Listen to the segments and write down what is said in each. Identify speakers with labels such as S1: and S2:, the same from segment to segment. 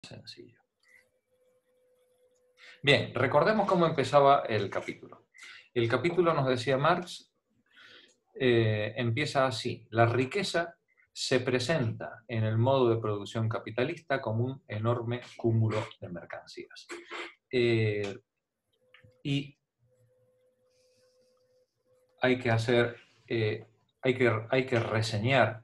S1: Sencillo. Bien, recordemos cómo empezaba el capítulo. El capítulo, nos decía Marx, empieza así: la riqueza se presenta en el modo de producción capitalista como un enorme cúmulo de mercancías. Y hay que reseñar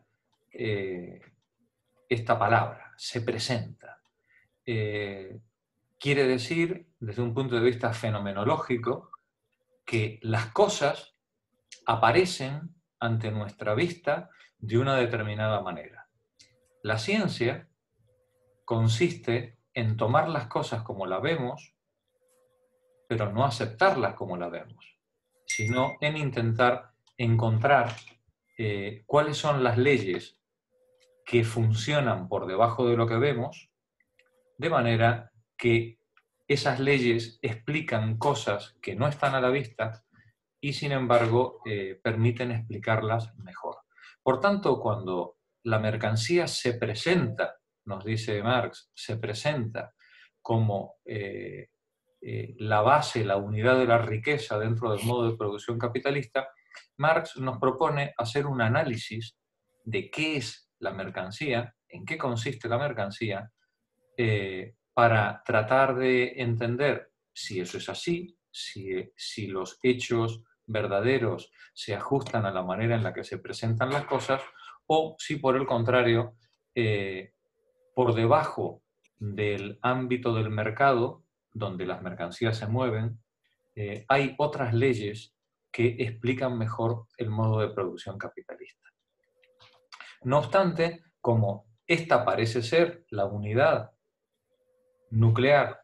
S1: esta palabra, se presenta. Quiere decir, desde un punto de vista fenomenológico, que las cosas aparecen ante nuestra vista de una determinada manera. La ciencia consiste en tomar las cosas como las vemos, pero no aceptarlas como las vemos, sino en intentar encontrar cuáles son las leyes que funcionan por debajo de lo que vemos, de manera que esas leyes explican cosas que no están a la vista y, sin embargo, permiten explicarlas mejor. Por tanto, cuando la mercancía se presenta, nos dice Marx, se presenta como la base, la unidad de la riqueza dentro del modo de producción capitalista, Marx nos propone hacer un análisis de qué es la mercancía, en qué consiste la mercancía, para tratar de entender si eso es así, si los hechos verdaderos se ajustan a la manera en la que se presentan las cosas, o si por el contrario, por debajo del ámbito del mercado, donde las mercancías se mueven, hay otras leyes que explican mejor el modo de producción capitalista. No obstante, como esta parece ser la unidad nuclear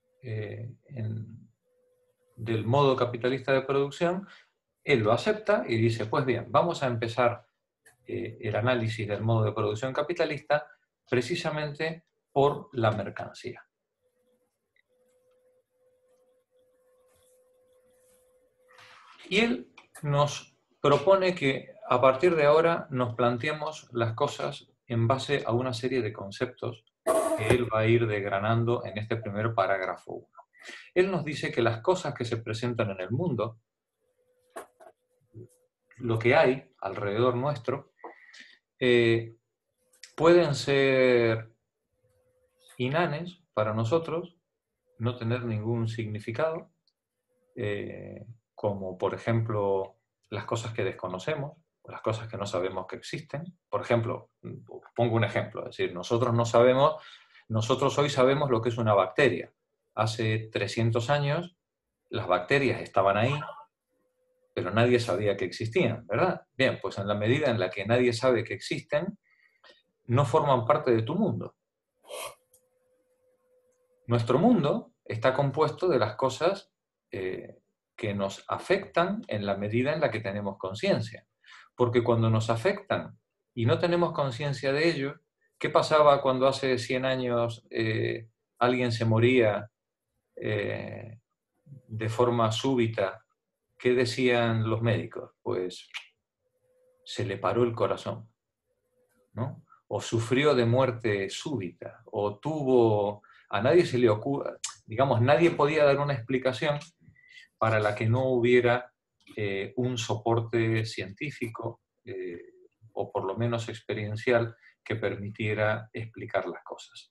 S1: del modo capitalista de producción, él lo acepta y dice, pues bien, vamos a empezar el análisis del modo de producción capitalista precisamente por la mercancía. Y él nos propone que a partir de ahora nos planteemos las cosas en base a una serie de conceptos que él va a ir desgranando en este primer parágrafo 1. Él nos dice que las cosas que se presentan en el mundo, lo que hay alrededor nuestro, pueden ser inanes para nosotros, no tener ningún significado, como por ejemplo las cosas que desconocemos, o las cosas que no sabemos que existen. Por ejemplo, pongo un ejemplo, es decir, nosotros hoy sabemos lo que es una bacteria. Hace 300 años las bacterias estaban ahí, pero nadie sabía que existían, ¿verdad? Bien, pues en la medida en la que nadie sabe que existen, no forman parte de tu mundo. Nuestro mundo está compuesto de las cosas que nos afectan en la medida en la que tenemos conciencia. Porque cuando nos afectan y no tenemos conciencia de ello, ¿qué pasaba cuando hace 100 años alguien se moría de forma súbita? ¿Qué decían los médicos? Pues se le paró el corazón, ¿no? O sufrió de muerte súbita, o tuvo... A nadie se le ocurre, digamos, nadie podía dar una explicación para la que no hubiera un soporte científico o por lo menos experiencial que permitiera explicar las cosas.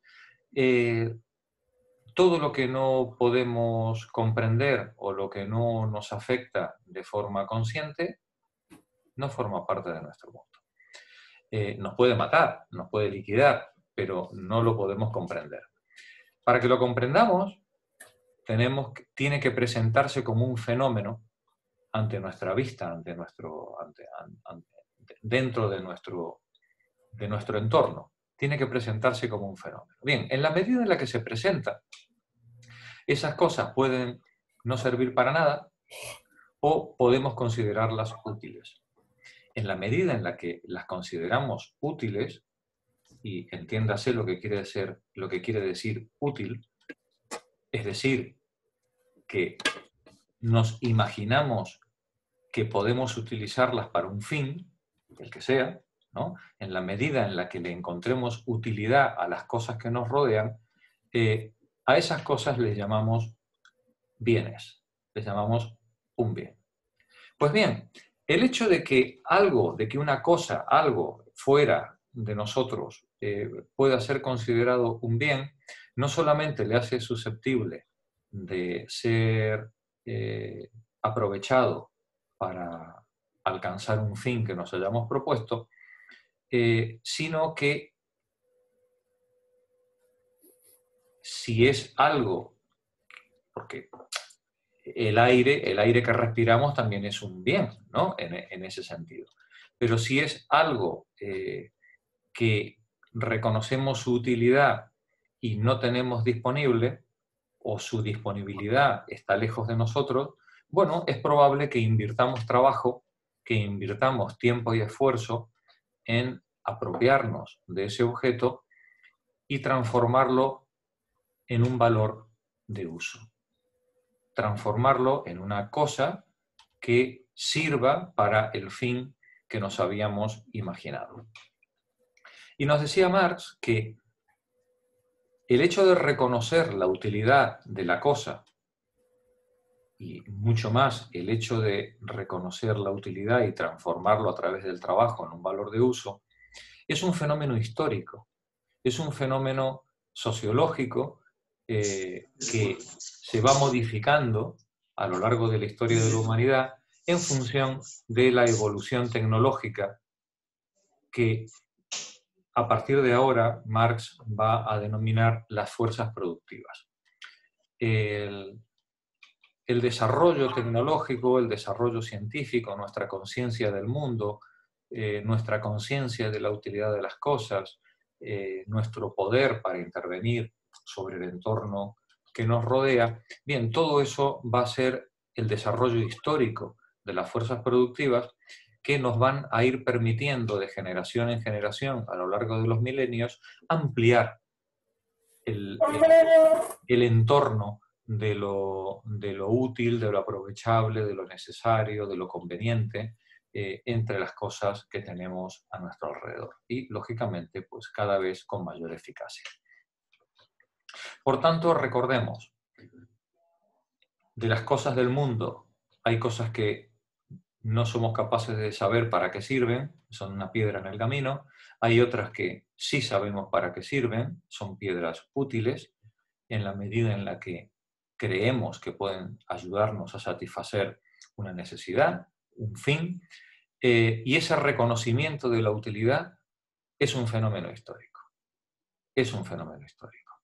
S1: Todo lo que no podemos comprender o lo que no nos afecta de forma consciente no forma parte de nuestro mundo. Nos puede matar, nos puede liquidar, pero no lo podemos comprender. Para que lo comprendamos, tiene que presentarse como un fenómeno ante nuestra vista, dentro de nuestro entorno. Tiene que presentarse como un fenómeno. Bien, en la medida en la que se presenta, esas cosas pueden no servir para nada o podemos considerarlas útiles. En la medida en la que las consideramos útiles, y entiéndase lo que quiere decir útil, es decir, que nos imaginamos que podemos utilizarlas para un fin, el que sea, ¿no? En la medida en la que le encontremos utilidad a las cosas que nos rodean, a esas cosas les llamamos bienes, les llamamos un bien. Pues bien, el hecho de que algo, de que una cosa, algo fuera de nosotros pueda ser considerado un bien, no solamente le hace susceptible de ser aprovechado para alcanzar un fin que nos hayamos propuesto, sino que si es algo, porque el aire que respiramos también es un bien, ¿no? En ese sentido. Pero si es algo que reconocemos su utilidad y no tenemos disponible, o su disponibilidad está lejos de nosotros, bueno, es probable que invirtamos trabajo, que invirtamos tiempo y esfuerzo en apropiarnos de ese objeto y transformarlo en un valor de uso. Transformarlo en una cosa que sirva para el fin que nos habíamos imaginado. Y nos decía Marx que el hecho de reconocer la utilidad de la cosa, y mucho más el hecho de reconocer la utilidad y transformarlo a través del trabajo en un valor de uso, es un fenómeno histórico, es un fenómeno sociológico que se va modificando a lo largo de la historia de la humanidad en función de la evolución tecnológica que a partir de ahora Marx va a denominar las fuerzas productivas. El desarrollo tecnológico, el desarrollo científico, nuestra conciencia del mundo, nuestra conciencia de la utilidad de las cosas, nuestro poder para intervenir sobre el entorno que nos rodea, bien, todo eso va a ser el desarrollo histórico de las fuerzas productivas que nos van a ir permitiendo de generación en generación a lo largo de los milenios ampliar el entorno de lo útil, de lo aprovechable, de lo necesario, de lo conveniente entre las cosas que tenemos a nuestro alrededor. Y, lógicamente, pues cada vez con mayor eficacia. Por tanto, recordemos, de las cosas del mundo hay cosas que no somos capaces de saber para qué sirven, son una piedra en el camino. Hay otras que sí sabemos para qué sirven, son piedras útiles, en la medida en la que creemos que pueden ayudarnos a satisfacer una necesidad, un fin, y ese reconocimiento de la utilidad es un fenómeno histórico. Es un fenómeno histórico.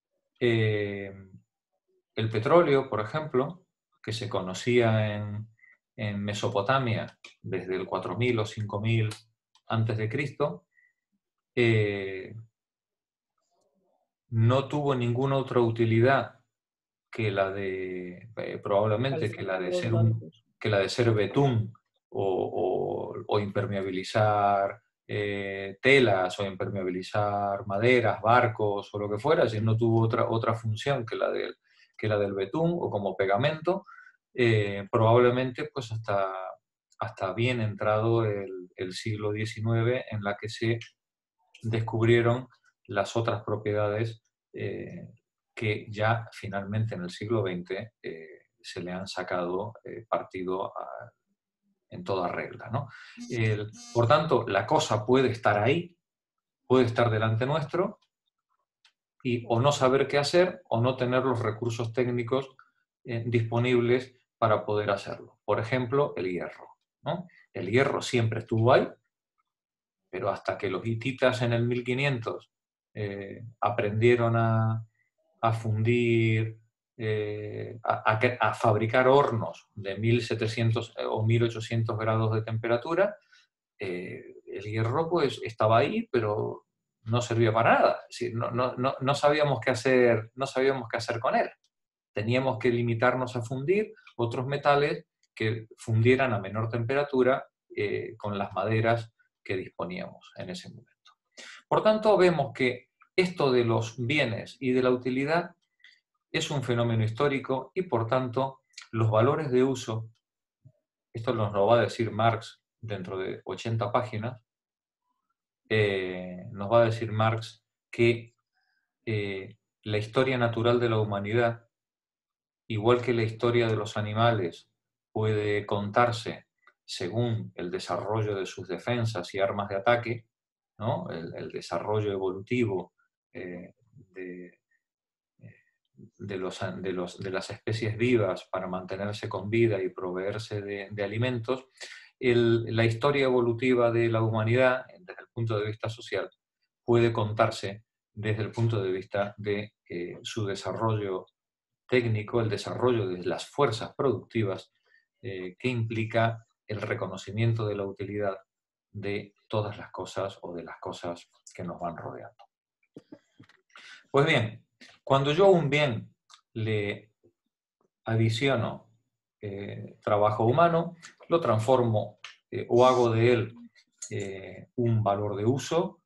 S1: El petróleo, por ejemplo, que se conocía en Mesopotamia desde el 4000 o 5000 antes de Cristo, no tuvo ninguna otra utilidad que la de, probablemente, que la de ser betún o impermeabilizar telas o impermeabilizar maderas, barcos o lo que fuera, si no tuvo otra función que la del betún o como pegamento, probablemente pues hasta bien entrado el siglo XIX, en la que se descubrieron las otras propiedades que ya finalmente en el siglo XX se le han sacado partido en toda regla, ¿no? Por tanto, la cosa puede estar ahí, puede estar delante nuestro, y o no saber qué hacer o no tener los recursos técnicos disponibles para poder hacerlo. Por ejemplo, el hierro, ¿no? El hierro siempre estuvo ahí, pero hasta que los hititas en el 1500 aprendieron a fundir, a fabricar hornos de 1700 o 1800 grados de temperatura, el hierro pues estaba ahí, pero no servía para nada. Es decir, no sabíamos qué hacer, no sabíamos qué hacer con él. Teníamos que limitarnos a fundir otros metales que fundieran a menor temperatura con las maderas que disponíamos en ese momento. Por tanto, vemos que esto de los bienes y de la utilidad es un fenómeno histórico y, por tanto, los valores de uso, esto nos lo va a decir Marx dentro de 80 páginas, nos va a decir Marx que la historia natural de la humanidad, igual que la historia de los animales puede contarse según el desarrollo de sus defensas y armas de ataque, ¿no? El desarrollo evolutivo eh, de, de las especies vivas para mantenerse con vida y proveerse de alimentos, la historia evolutiva de la humanidad, desde el punto de vista social, puede contarse desde el punto de vista de su desarrollo técnico, el desarrollo de las fuerzas productivas que implica el reconocimiento de la utilidad de todas las cosas o de las cosas que nos van rodeando. Pues bien, cuando yo a un bien le adiciono trabajo humano, lo transformo o hago de él un valor de uso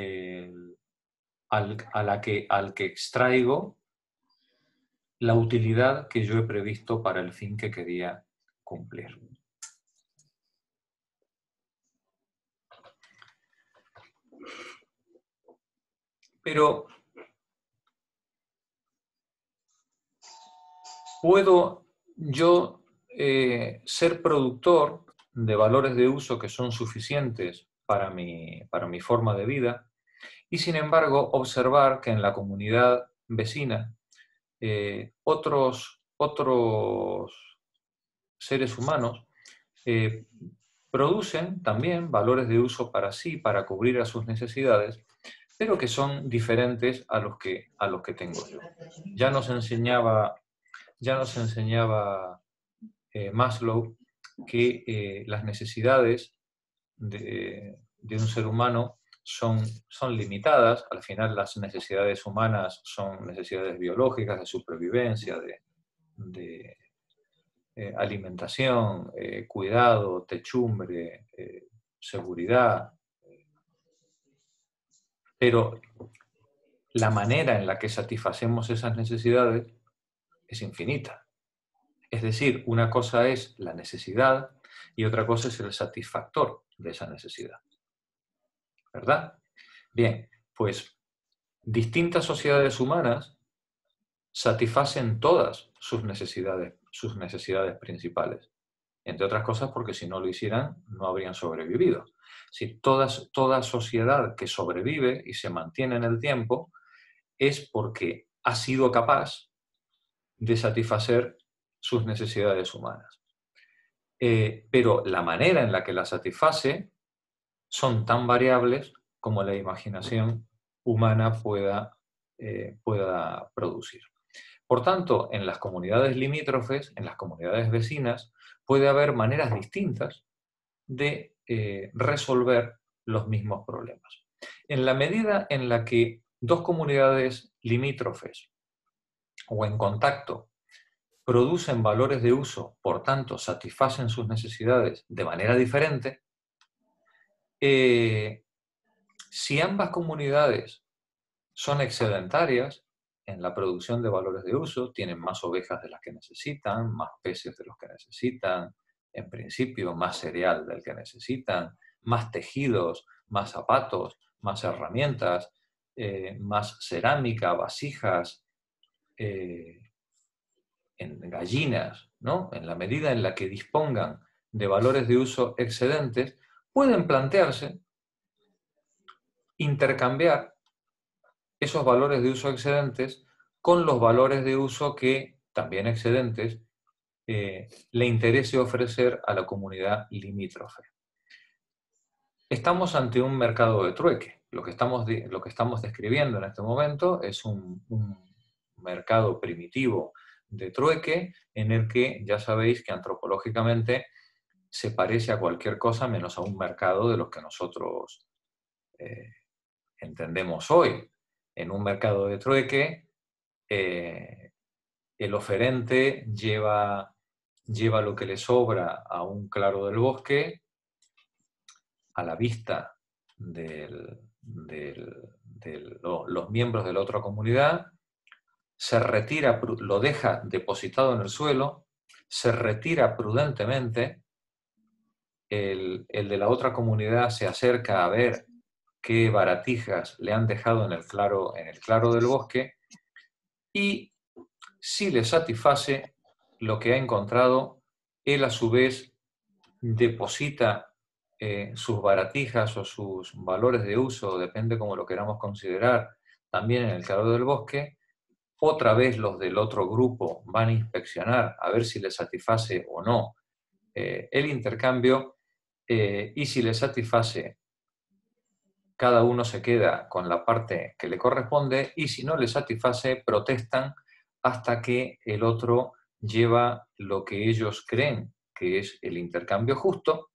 S1: al que extraigo la utilidad que yo he previsto para el fin que quería cumplir. Pero ¿puedo yo ser productor de valores de uso que son suficientes para mi forma de vida y, sin embargo, observar que en la comunidad vecina otros seres humanos producen también valores de uso para sí, para cubrir a sus necesidades, pero que son diferentes a los que tengo yo? Ya nos enseñaba Maslow que las necesidades de un ser humano son limitadas. Al final las necesidades humanas son necesidades biológicas, de supervivencia, de alimentación, cuidado, techumbre, seguridad. Pero la manera en la que satisfacemos esas necesidades es infinita. Es decir, una cosa es la necesidad y otra cosa es el satisfactor de esa necesidad. ¿Verdad? Bien, pues distintas sociedades humanas satisfacen todas sus necesidades principales. Entre otras cosas porque si no lo hicieran no habrían sobrevivido. Si toda sociedad que sobrevive y se mantiene en el tiempo es porque ha sido capaz de satisfacer sus necesidades humanas. Pero la manera en la que las satisface son tan variables como la imaginación humana pueda producir. Por tanto, en las comunidades limítrofes, en las comunidades vecinas, puede haber maneras distintas de resolver los mismos problemas. En la medida en la que dos comunidades limítrofes o en contacto producen valores de uso, por tanto satisfacen sus necesidades de manera diferente, si ambas comunidades son excedentarias en la producción de valores de uso, tienen más ovejas de las que necesitan, más peces de los que necesitan, en principio más cereal del que necesitan, más tejidos, más zapatos, más herramientas, más cerámica, vasijas, en gallinas, ¿no? En la medida en la que dispongan de valores de uso excedentes, pueden plantearse intercambiar esos valores de uso excedentes con los valores de uso que, también excedentes, le interese ofrecer a la comunidad limítrofe. Estamos ante un mercado de trueque. Lo que estamos describiendo en este momento es un mercado primitivo de trueque en el que ya sabéis que antropológicamente se parece a cualquier cosa menos a un mercado de los que nosotros entendemos hoy. En un mercado de trueque, el oferente lleva lo que le sobra a un claro del bosque, a la vista de los miembros de la otra comunidad, se retira, lo deja depositado en el suelo, se retira prudentemente, el de la otra comunidad se acerca a ver qué baratijas le han dejado en el claro del bosque, y si le satisface lo que ha encontrado, él a su vez deposita sus baratijas o sus valores de uso, depende como lo queramos considerar, también en el calor del bosque. Otra vez los del otro grupo van a inspeccionar a ver si le satisface o no el intercambio, y si le satisface, cada uno se queda con la parte que le corresponde, y si no le satisface, protestan hasta que el otro lleva lo que ellos creen que es el intercambio justo,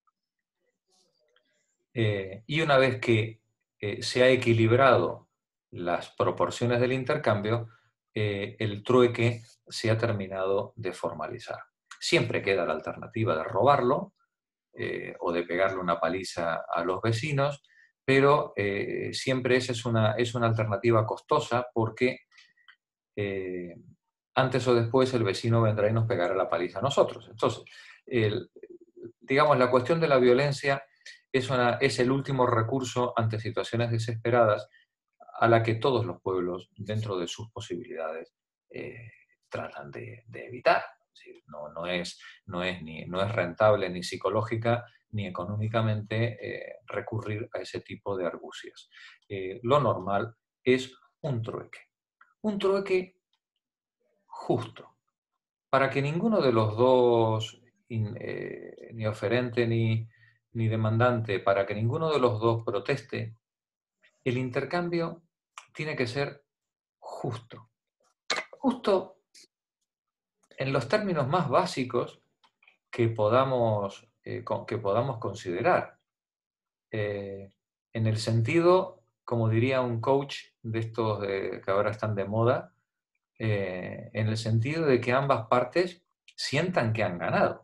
S1: y una vez que se ha equilibrado las proporciones del intercambio, el trueque se ha terminado de formalizar. Siempre queda la alternativa de robarlo o de pegarle una paliza a los vecinos, pero siempre esa es una alternativa costosa porque antes o después el vecino vendrá y nos pegará la paliza a nosotros. Entonces, digamos, la cuestión de la violencia es el último recurso ante situaciones desesperadas a la que todos los pueblos, dentro de sus posibilidades, tratan de evitar. Es decir, no es rentable ni psicológica ni económicamente recurrir a ese tipo de argucias. Lo normal es un trueque justo, para que ninguno de los dos, ni oferente ni demandante, para que ninguno de los dos proteste, el intercambio tiene que ser justo. Justo en los términos más básicos que podamos considerar. En el sentido, como diría un coach de estos que ahora están de moda, en el sentido de que ambas partes sientan que han ganado.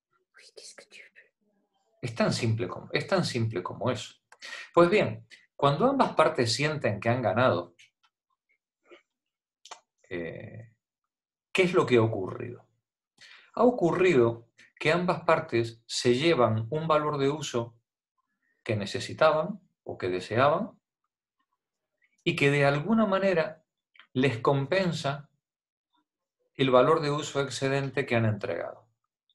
S1: Es tan simple como eso. Pues bien, cuando ambas partes sienten que han ganado, ¿qué es lo que ha ocurrido? Ha ocurrido que ambas partes se llevan un valor de uso que necesitaban o que deseaban y que de alguna manera les compensa el valor de uso excedente que han entregado.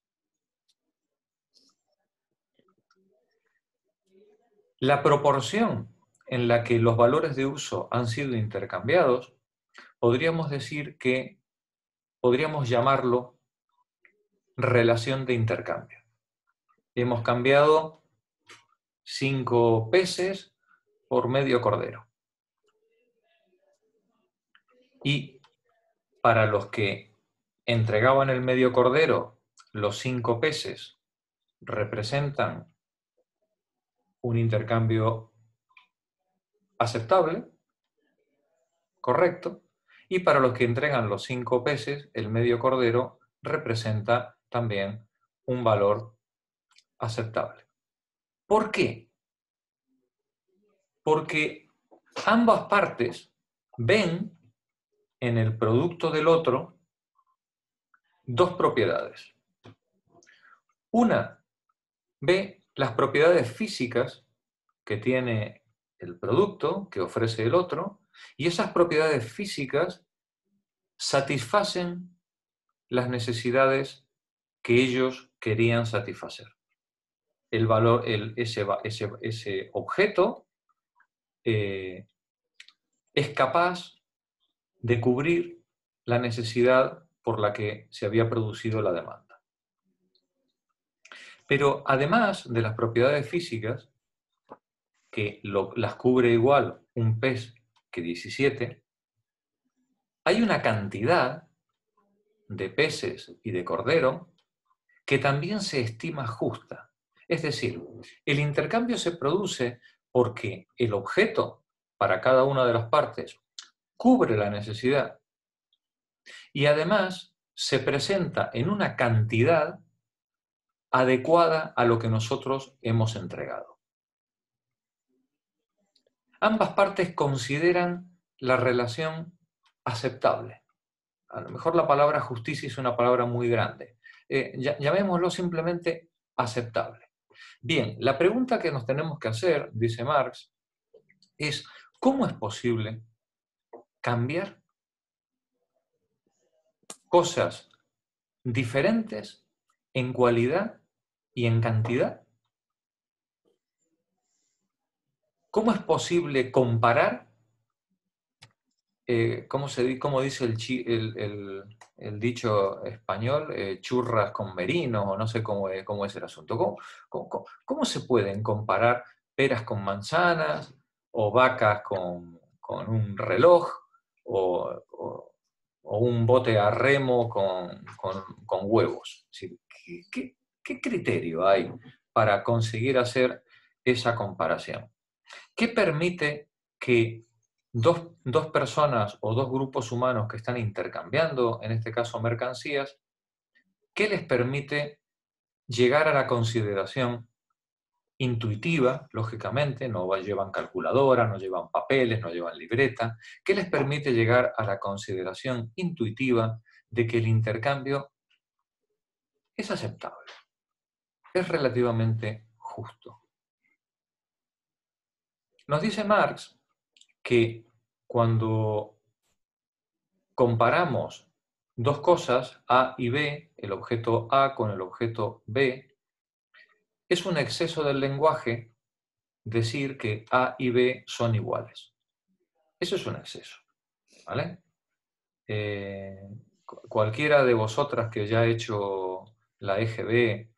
S1: La proporción en la que los valores de uso han sido intercambiados, podríamos llamarlo relación de intercambio. Hemos cambiado 5 peces por medio cordero. Y para los que entregaban el medio cordero, los 5 peces representan un intercambio aceptable, correcto, y para los que entregan los 5 peces, el medio cordero representa también un valor aceptable. ¿Por qué? Porque ambas partes ven en el producto del otro dos propiedades. Una, ve las propiedades físicas que tiene el producto, que ofrece el otro, y esas propiedades físicas satisfacen las necesidades que ellos querían satisfacer. El valor, ese objeto es capaz de cubrir la necesidad por la que se había producido la demanda. Pero además de las propiedades físicas, que las cubre igual un pez que 17, hay una cantidad de peces y de cordero que también se estima justa. Es decir, el intercambio se produce porque el objeto para cada una de las partes cubre la necesidad y además se presenta en una cantidad adecuada a lo que nosotros hemos entregado. Ambas partes consideran la relación aceptable. A lo mejor la palabra justicia es una palabra muy grande. Llamémoslo simplemente aceptable. Bien, la pregunta que nos tenemos que hacer, dice Marx, es ¿cómo es posible cambiar cosas diferentes en cualidad y en cantidad? ¿Cómo es posible comparar, cómo dice el dicho español, churras con merinos, o no sé cómo es el asunto? ¿Cómo se pueden comparar peras con manzanas, o vacas con un reloj, o un bote a remo con huevos? Es decir, ¿qué criterio hay para conseguir hacer esa comparación? ¿Qué permite que dos personas o dos grupos humanos que están intercambiando, en este caso mercancías, qué les permite llegar a la consideración intuitiva, lógicamente, no llevan calculadora, no llevan papeles, no llevan libreta, qué les permite llegar a la consideración intuitiva de que el intercambio es aceptable, es relativamente justo? Nos dice Marx que cuando comparamos dos cosas, A y B, el objeto A con el objeto B, es un exceso del lenguaje decir que A y B son iguales. Eso es un exceso, ¿vale? Cualquiera de vosotras que ya ha hecho la EGB,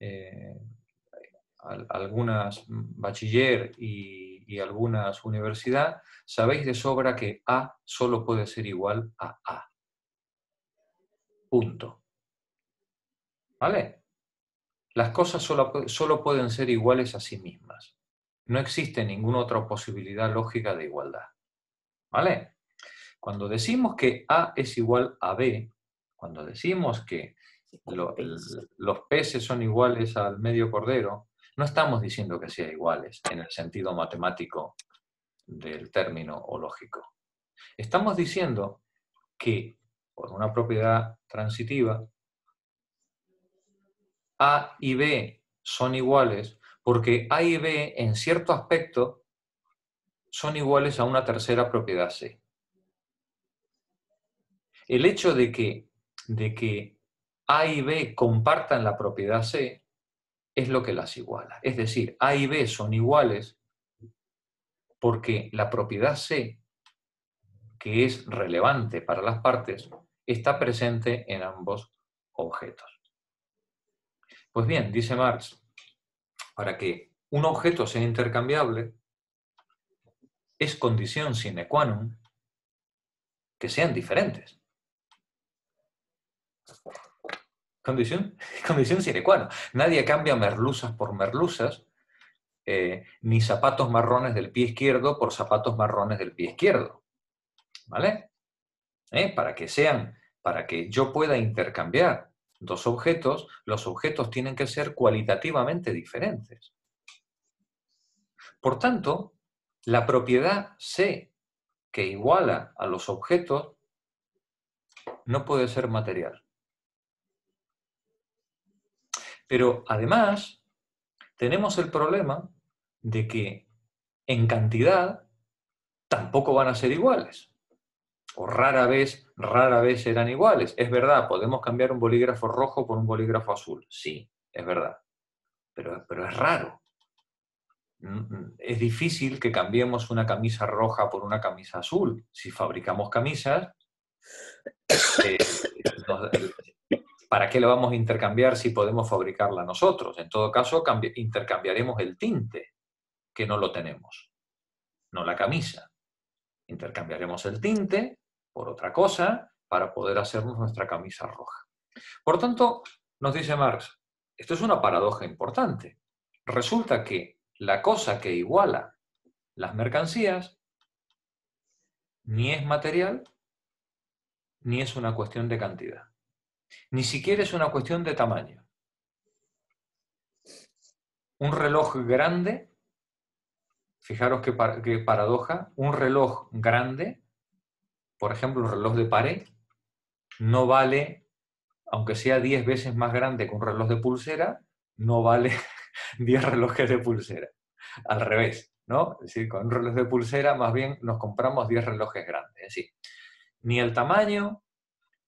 S1: algunas bachiller y algunas universidad, sabéis de sobra que A solo puede ser igual a A. Punto. ¿Vale? Las cosas solo pueden ser iguales a sí mismas. No existe ninguna otra posibilidad lógica de igualdad. ¿Vale? Cuando decimos que A es igual a B, cuando decimos que los peces son iguales al medio cordero, no estamos diciendo que sean iguales en el sentido matemático del término o lógico. Estamos diciendo que, por una propiedad transitiva, A y B son iguales porque A y B, en cierto aspecto, son iguales a una tercera propiedad C. El hecho de que A y B compartan la propiedad C es lo que las iguala. Es decir, A y B son iguales porque la propiedad C, que es relevante para las partes, está presente en ambos objetos. Pues bien, dice Marx, para que un objeto sea intercambiable, es condición sine qua non que sean diferentes. Condición sine qua non. Nadie cambia merluzas por merluzas, ni zapatos marrones del pie izquierdo por zapatos marrones del pie izquierdo. ¿Vale? Para que yo pueda intercambiar dos objetos, los objetos tienen que ser cualitativamente diferentes. Por tanto, la propiedad C que iguala a los objetos no puede ser material. Pero además, tenemos el problema de que en cantidad tampoco van a ser iguales. O rara vez serán iguales. Es verdad, podemos cambiar un bolígrafo rojo por un bolígrafo azul. Sí, es verdad. Pero es raro. Es difícil que cambiemos una camisa roja por una camisa azul. Si fabricamos camisas, ¿para qué la vamos a intercambiar si podemos fabricarla nosotros? En todo caso, intercambiaremos el tinte, que no lo tenemos, no la camisa. Intercambiaremos el tinte por otra cosa para poder hacernos nuestra camisa roja. Por tanto, nos dice Marx, esto es una paradoja importante. Resulta que la cosa que iguala las mercancías ni es material, ni es una cuestión de cantidad. Ni siquiera es una cuestión de tamaño. Un reloj grande, fijaros qué paradoja, un reloj grande, por ejemplo, un reloj de pared, no vale, aunque sea 10 veces más grande que un reloj de pulsera, no vale 10 relojes de pulsera. Al revés, ¿no? Es decir, con un reloj de pulsera más bien nos compramos 10 relojes grandes. Es decir, ni el tamaño,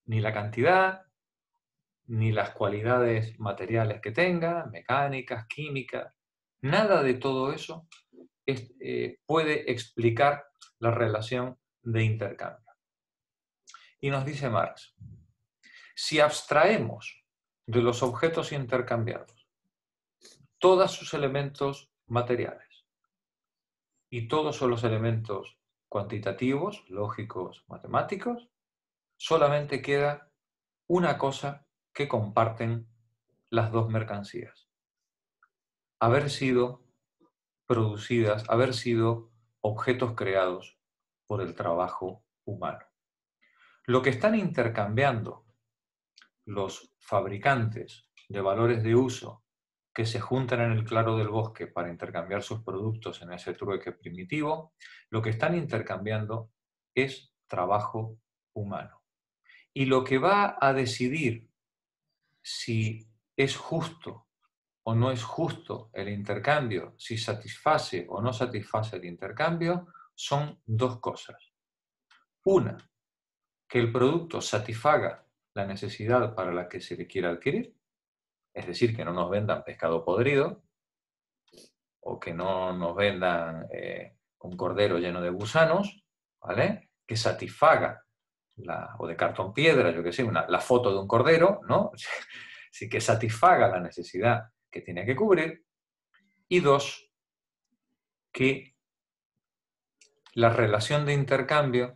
S1: ni la cantidad, ni las cualidades materiales que tenga, mecánicas, químicas, nada de todo eso puede explicar la relación de intercambio. Y nos dice Marx, si abstraemos de los objetos intercambiados todos sus elementos materiales y todos los elementos cuantitativos, lógicos, matemáticos, solamente queda una cosa que comparten las dos mercancías: haber sido producidas, haber sido objetos creados por el trabajo humano. Lo que están intercambiando los fabricantes de valores de uso que se juntan en el claro del bosque para intercambiar sus productos en ese trueque primitivo, lo que están intercambiando es trabajo humano. Y lo que va a decidir si es justo o no es justo el intercambio, si satisface o no satisface el intercambio, son dos cosas. Una, que el producto satisfaga la necesidad para la que se le quiera adquirir, es decir, que no nos vendan pescado podrido o que no nos vendan un cordero lleno de gusanos, ¿vale? Que satisfaga, o de cartón piedra, yo qué sé, la foto de un cordero, ¿no? Sí, que satisfaga la necesidad que tiene que cubrir. Y dos, que la relación de intercambio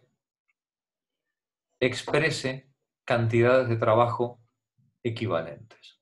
S1: exprese cantidades de trabajo equivalentes.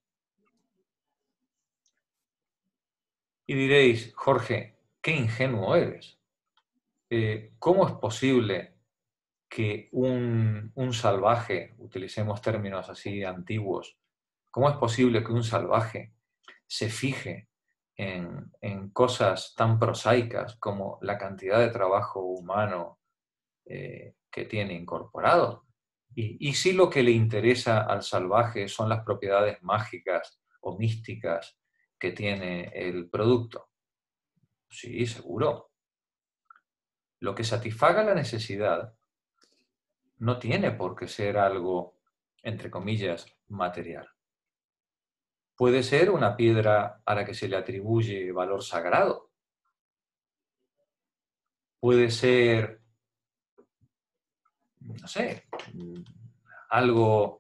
S1: Y diréis, Jorge, qué ingenuo eres. ¿Cómo es posible que un salvaje, utilicemos términos así antiguos, cómo es posible que un salvaje se fije en cosas tan prosaicas como la cantidad de trabajo humano que tiene incorporado? Y si lo que le interesa al salvaje son las propiedades mágicas o místicas que tiene el producto. Sí, seguro. Lo que satisfaga la necesidad no tiene por qué ser algo, entre comillas, material. Puede ser una piedra a la que se le atribuye valor sagrado. Puede ser, no sé, algo,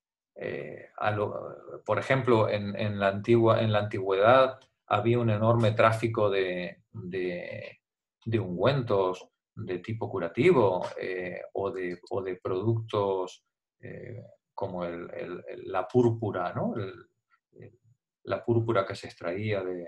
S1: por ejemplo, en la antigüedad había un enorme tráfico de ungüentos de tipo curativo o de productos como la púrpura, ¿no? La púrpura que se extraía de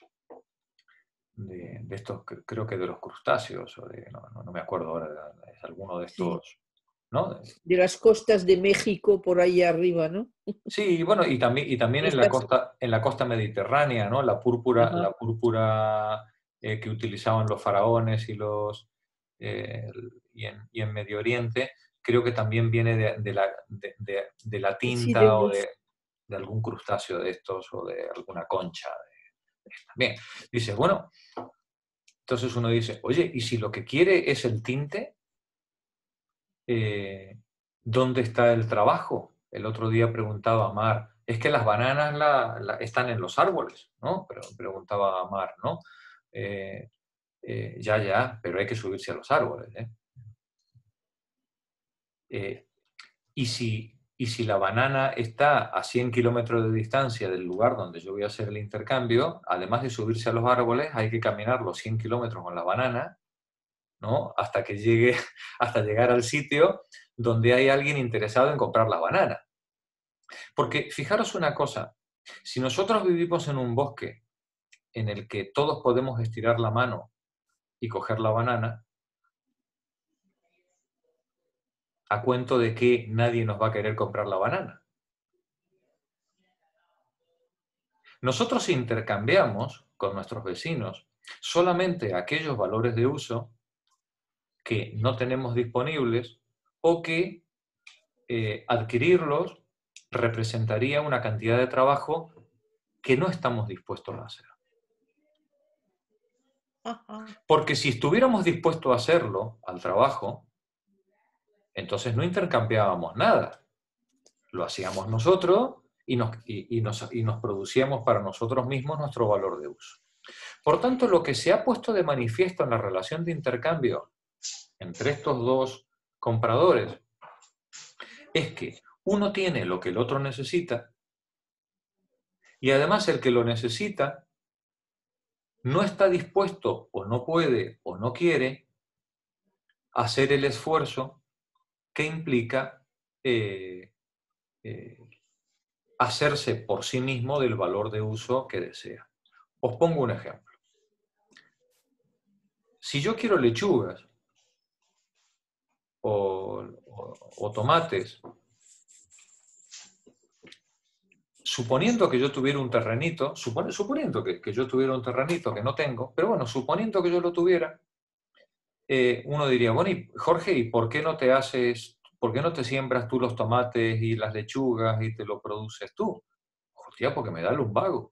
S1: estos, creo que de los crustáceos, o no me acuerdo ahora, es alguno de estos,
S2: Sí.
S1: ¿no?
S2: De las costas de México por ahí arriba, ¿no?
S1: Sí, bueno, y también en la costa mediterránea, ¿no? La púrpura,
S2: Ajá.
S1: que utilizaban los faraones y en Medio Oriente, creo que también viene de la
S2: Sí, de
S1: tinta o
S2: unos...
S1: de algún crustáceo de estos o de alguna concha. Bien, dice, bueno, entonces uno dice, oye, ¿y si lo que quiere es el tinte? ¿Dónde está el trabajo? El otro día preguntaba a Mar, es que las bananas están en los árboles, ¿no? Pero preguntaba a Mar, ¿no? Ya, pero hay que subirse a los árboles, ¿eh? Y si la banana está a 100 kilómetros de distancia del lugar donde yo voy a hacer el intercambio, además de subirse a los árboles, hay que caminar los 100 kilómetros con la banana, ¿no? Hasta llegar al sitio donde hay alguien interesado en comprar la banana. Porque fijaros una cosa, si nosotros vivimos en un bosque en el que todos podemos estirar la mano y coger la banana, ¿a cuento de que nadie nos va a querer comprar la banana? Nosotros intercambiamos con nuestros vecinos solamente aquellos valores de uso que no tenemos disponibles o que adquirirlos representaría una cantidad de trabajo que no estamos dispuestos a hacer.
S2: Ajá.
S1: Porque si estuviéramos dispuestos a hacerlo, al trabajo, entonces no intercambiábamos nada. Lo hacíamos nosotros y nos producíamos para nosotros mismos nuestro valor de uso. Por tanto, lo que se ha puesto de manifiesto en la relación de intercambio entre estos dos compradores es que uno tiene lo que el otro necesita y además el que lo necesita no está dispuesto o no puede o no quiere hacer el esfuerzo que implica hacerse por sí mismo del valor de uso que desea. Os pongo un ejemplo. Si yo quiero lechugas o tomates, suponiendo que yo tuviera un terrenito, suponiendo que yo tuviera un terrenito que no tengo, pero bueno, suponiendo que yo lo tuviera, uno diría, bueno, Jorge, ¿y por qué no te siembras tú los tomates y las lechugas y te lo produces tú? Hostia, porque me da el lumbago.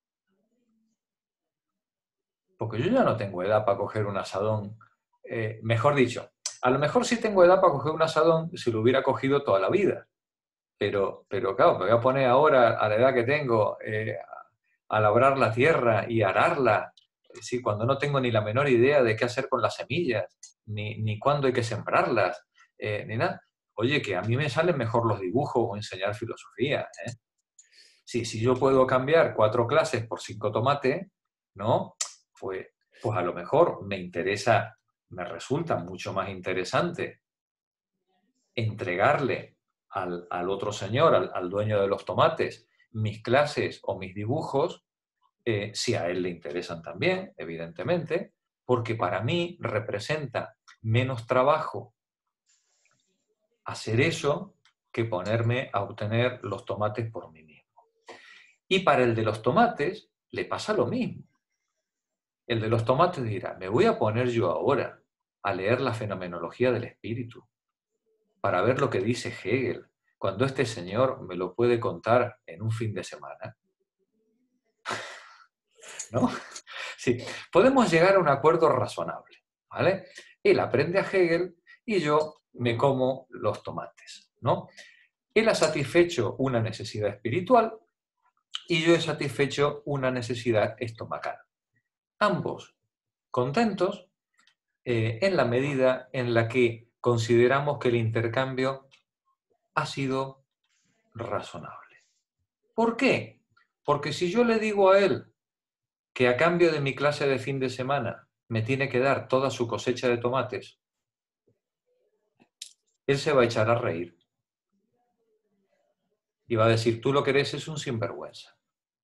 S1: Porque yo ya no tengo edad para coger un asadón. Mejor dicho, a lo mejor sí tengo edad para coger un asadón si lo hubiera cogido toda la vida. Pero claro, me voy a poner ahora, a la edad que tengo, a labrar la tierra y ararla, sí, cuando no tengo ni la menor idea de qué hacer con las semillas, ni cuándo hay que sembrarlas, ni nada. Oye, que a mí me salen mejor los dibujos o enseñar filosofía, ¿eh? Sí, si yo puedo cambiar 4 clases por 5 tomates, ¿no? Pues a lo mejor me interesa, me resulta mucho más interesante entregarle al otro señor, al dueño de los tomates, mis clases o mis dibujos, si a él le interesan también, evidentemente, porque para mí representa menos trabajo hacer eso que ponerme a obtener los tomates por mí mismo. Y para el de los tomates le pasa lo mismo. El de los tomates dirá, me voy a poner yo ahora a leer la fenomenología del espíritu para ver lo que dice Hegel, cuando este señor me lo puede contar en un fin de semana. ¿No? Sí, podemos llegar a un acuerdo razonable, ¿vale? Él aprende a Hegel y yo me como los tomates, ¿no? Él ha satisfecho una necesidad espiritual y yo he satisfecho una necesidad estomacal. Ambos contentos en la medida en la que consideramos que el intercambio ha sido razonable. ¿Por qué? Porque si yo le digo a él que a cambio de mi clase de fin de semana me tiene que dar toda su cosecha de tomates, él se va a echar a reír y va a decir, tú lo que eres es un sinvergüenza.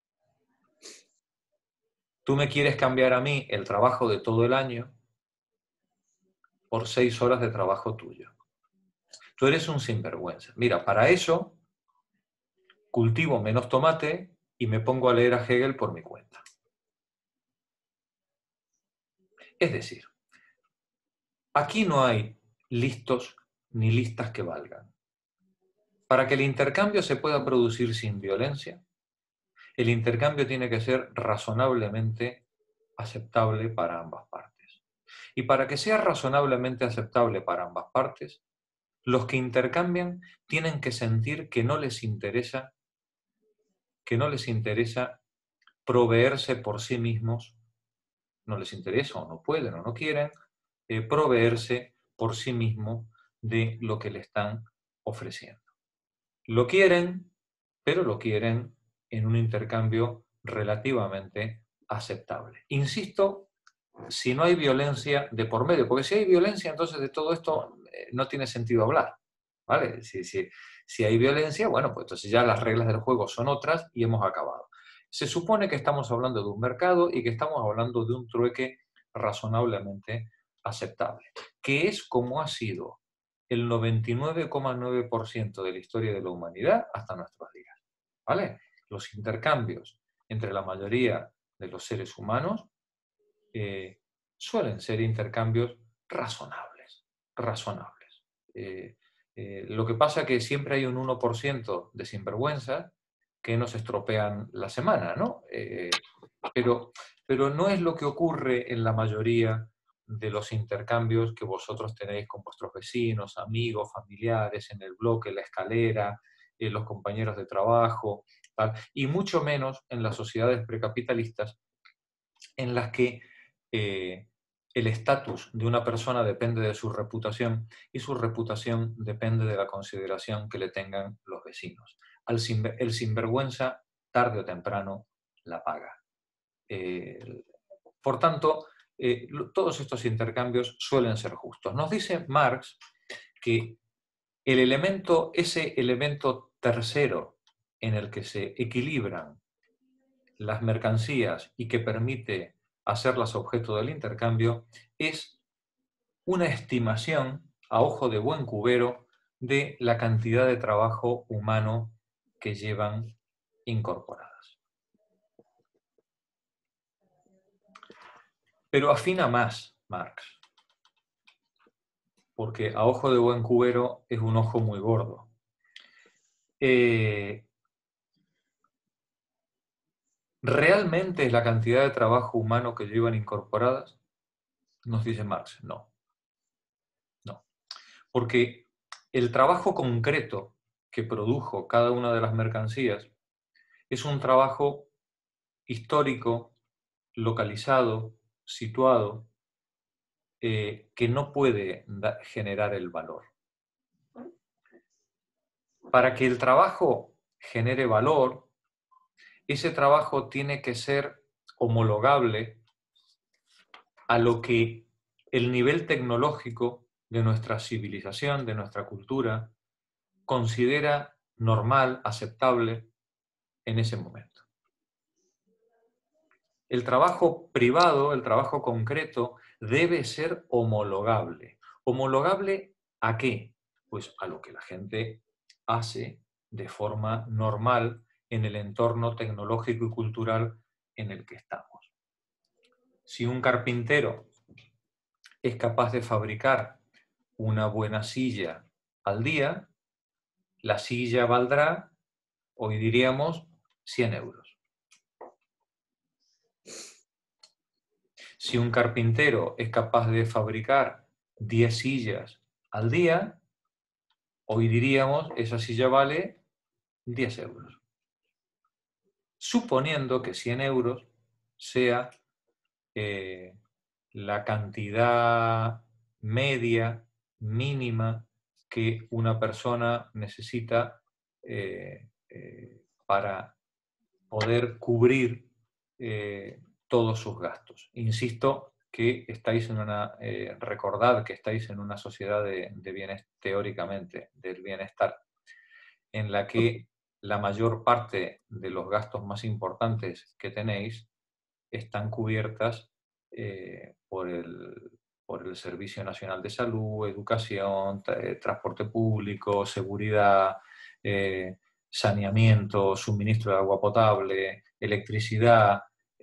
S1: Tú me quieres cambiar a mí el trabajo de todo el año por 6 horas de trabajo tuyo. Tú eres un sinvergüenza. Mira, para eso cultivo menos tomate y me pongo a leer a Hegel por mi cuenta. Es decir, aquí no hay listos ni listas que valgan. Para que el intercambio se pueda producir sin violencia, el intercambio tiene que ser razonablemente aceptable para ambas partes. Y para que sea razonablemente aceptable para ambas partes, los que intercambian tienen que sentir que no les interesa proveerse por sí mismos, no les interesa o no pueden o no quieren proveerse por sí mismos de lo que le están ofreciendo. Lo quieren, pero lo quieren en un intercambio relativamente aceptable. Insisto, si no hay violencia de por medio, porque si hay violencia, entonces de todo esto no tiene sentido hablar, ¿vale? Si hay violencia, bueno, pues entonces ya las reglas del juego son otras y hemos acabado. Se supone que estamos hablando de un mercado y que estamos hablando de un trueque razonablemente aceptable, que es como ha sido el 99,9% de la historia de la humanidad hasta nuestros días, ¿vale? Los intercambios entre la mayoría de los seres humanos suelen ser intercambios razonables. Lo que pasa es que siempre hay un 1% de sinvergüenza que nos estropean la semana, ¿no? Pero no es lo que ocurre en la mayoría de los intercambios que vosotros tenéis con vuestros vecinos, amigos, familiares, en el bloque, en la escalera, los compañeros de trabajo, tal, y mucho menos en las sociedades precapitalistas en las que el estatus de una persona depende de su reputación y su reputación depende de la consideración que le tengan los vecinos. El sinvergüenza, tarde o temprano, la paga. Por tanto, todos estos intercambios suelen ser justos. Nos dice Marx que ese elemento tercero en el que se equilibran las mercancías y que permite hacerlas objeto del intercambio es una estimación a ojo de buen cubero de la cantidad de trabajo humano que llevan incorporadas. Pero afina más Marx, porque a ojo de buen cubero es un ojo muy gordo. ¿Realmente es la cantidad de trabajo humano que llevan incorporadas? Nos dice Marx, no. No. Porque el trabajo concreto que produjo cada una de las mercancías es un trabajo histórico, localizado, situado, que no puede generar el valor. Para que el trabajo genere valor, ese trabajo tiene que ser homologable a lo que el nivel tecnológico de nuestra civilización, de nuestra cultura, considera normal, aceptable en ese momento. El trabajo privado, el trabajo concreto, debe ser homologable. ¿Homologable a qué? Pues a lo que la gente hace de forma normal en el entorno tecnológico y cultural en el que estamos. Si un carpintero es capaz de fabricar una buena silla al día, la silla valdrá, hoy diríamos, 100 euros. Si un carpintero es capaz de fabricar 10 sillas al día, hoy diríamos, esa silla vale 10 euros. Suponiendo que 100 euros sea la cantidad media, mínima, que una persona necesita para poder cubrir todos sus gastos. Insisto que estáis en recordad que estáis en una sociedad de bienestar, teóricamente, del bienestar, en la que la mayor parte de los gastos más importantes que tenéis están cubiertas por el Servicio Nacional de Salud, educación, transporte público, seguridad, saneamiento, suministro de agua potable, electricidad,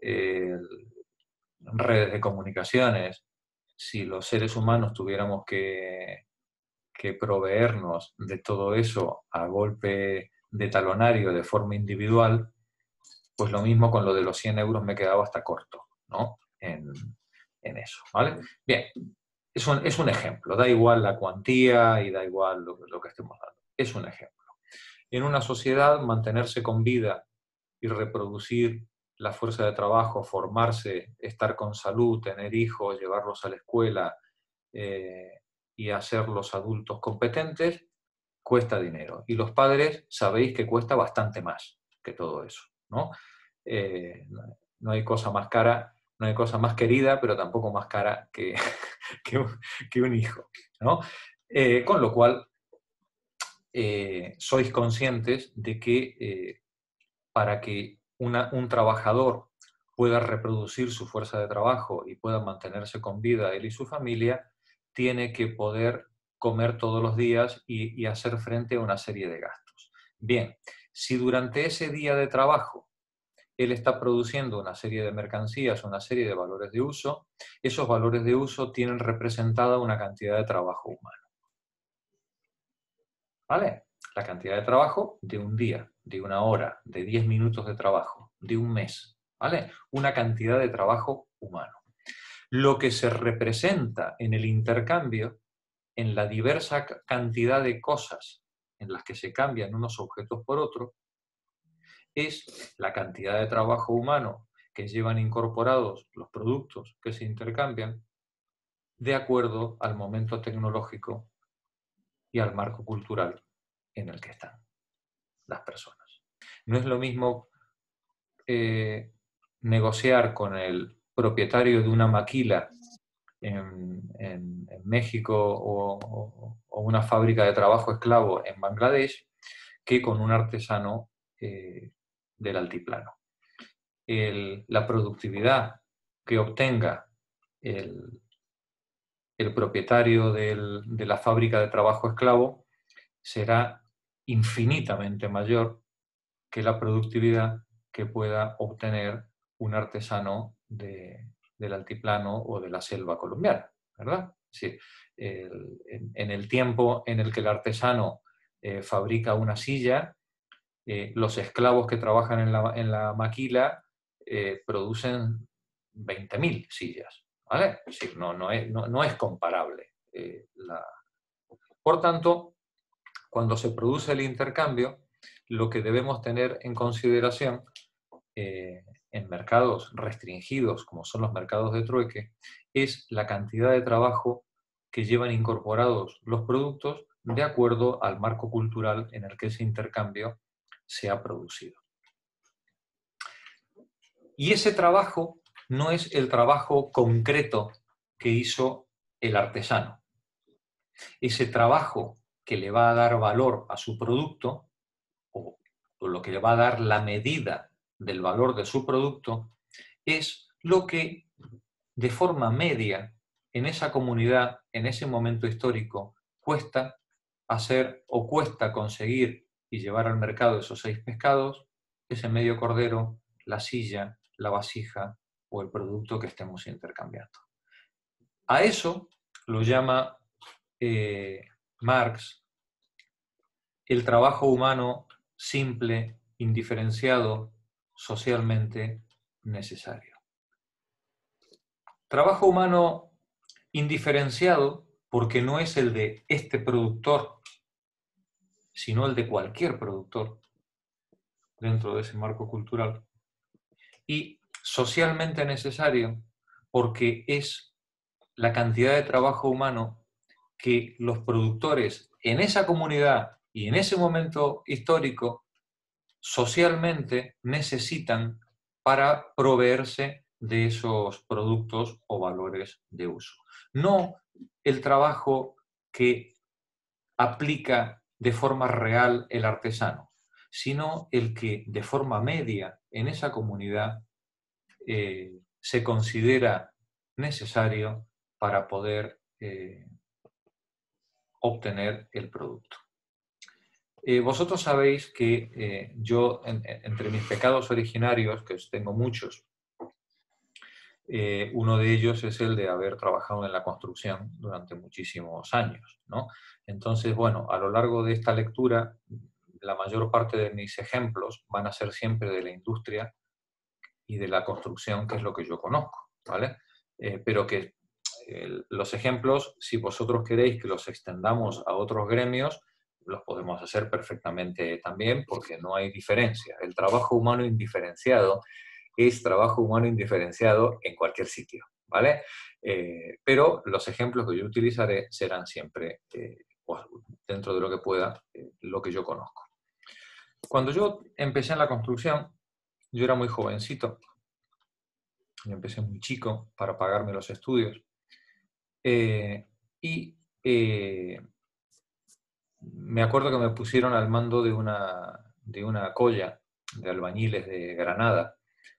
S1: redes de comunicaciones. Si los seres humanos tuviéramos que proveernos de todo eso a golpe de talonario de forma individual, pues lo mismo con lo de los 100 euros me quedaba hasta corto, ¿no? En eso, ¿vale? Bien, es un ejemplo, da igual la cuantía y da igual lo que estemos dando. Es un ejemplo. En una sociedad, mantenerse con vida y reproducir la fuerza de trabajo, formarse, estar con salud, tener hijos, llevarlos a la escuela y hacerlos adultos competentes, cuesta dinero. Y los padres sabéis que cuesta bastante más que todo eso, ¿no? No hay cosa más cara, no hay cosa más querida, pero tampoco más cara que un hijo, ¿no? Con lo cual, sois conscientes de que para que un trabajador pueda reproducir su fuerza de trabajo y pueda mantenerse con vida él y su familia, tiene que poder comer todos los días y hacer frente a una serie de gastos. Bien, si durante ese día de trabajo él está produciendo una serie de mercancías, una serie de valores de uso, esos valores de uso tienen representada una cantidad de trabajo humano. ¿Vale? La cantidad de trabajo de un día, de una hora, de 10 minutos de trabajo, de un mes, ¿vale? Una cantidad de trabajo humano. Lo que se representa en el intercambio, en la diversa cantidad de cosas en las que se cambian unos objetos por otros, es la cantidad de trabajo humano que llevan incorporados los productos que se intercambian de acuerdo al momento tecnológico y al marco cultural en el que están las personas. No es lo mismo negociar con el propietario de una maquila en México o una fábrica de trabajo esclavo en Bangladesh que con un artesano del altiplano. La productividad que obtenga el propietario de la fábrica de trabajo esclavo será infinitamente mayor que la productividad que pueda obtener un artesano del altiplano o de la selva colombiana, ¿verdad? Sí, en el tiempo en el que el artesano fabrica una silla, los esclavos que trabajan en la maquila producen 20.000 sillas, ¿vale? Sí, no es comparable. Por tanto, cuando se produce el intercambio, lo que debemos tener en consideración en mercados restringidos, como son los mercados de trueque, es la cantidad de trabajo que llevan incorporados los productos de acuerdo al marco cultural en el que ese intercambio se ha producido. Y ese trabajo no es el trabajo concreto que hizo el artesano. Ese trabajo que le va a dar valor a su producto, o lo que le va a dar la medida del valor de su producto, es lo que de forma media en esa comunidad, en ese momento histórico, cuesta hacer o cuesta conseguir y llevar al mercado esos 6 pescados, ese medio cordero, la silla, la vasija o el producto que estemos intercambiando. A eso lo llama Marx el trabajo humano simple, indiferenciado, socialmente necesario. Trabajo humano indiferenciado porque no es el de este productor, sino el de cualquier productor dentro de ese marco cultural. Y socialmente necesario porque es la cantidad de trabajo humano que los productores en esa comunidad y en ese momento histórico socialmente necesitan para proveerse de esos productos o valores de uso. No el trabajo que aplica de forma real el artesano, sino el que de forma media en esa comunidad se considera necesario para poder obtener el producto. Vosotros sabéis que yo, entre mis pecados originarios, que tengo muchos, uno de ellos es el de haber trabajado en la construcción durante muchísimos años, ¿no? Entonces, bueno, a lo largo de esta lectura, la mayor parte de mis ejemplos van a ser siempre de la industria y de la construcción, que es lo que yo conozco, ¿vale? Pero que los ejemplos, si vosotros queréis que los extendamos a otros gremios, los podemos hacer perfectamente también, porque no hay diferencia. El trabajo humano indiferenciado es trabajo humano indiferenciado en cualquier sitio, ¿vale? Pero los ejemplos que yo utilizaré serán siempre, pues, dentro de lo que pueda, lo que yo conozco. Cuando yo empecé en la construcción, yo era muy jovencito, yo empecé muy chico para pagarme los estudios, me acuerdo que me pusieron al mando de una colla de albañiles de Granada,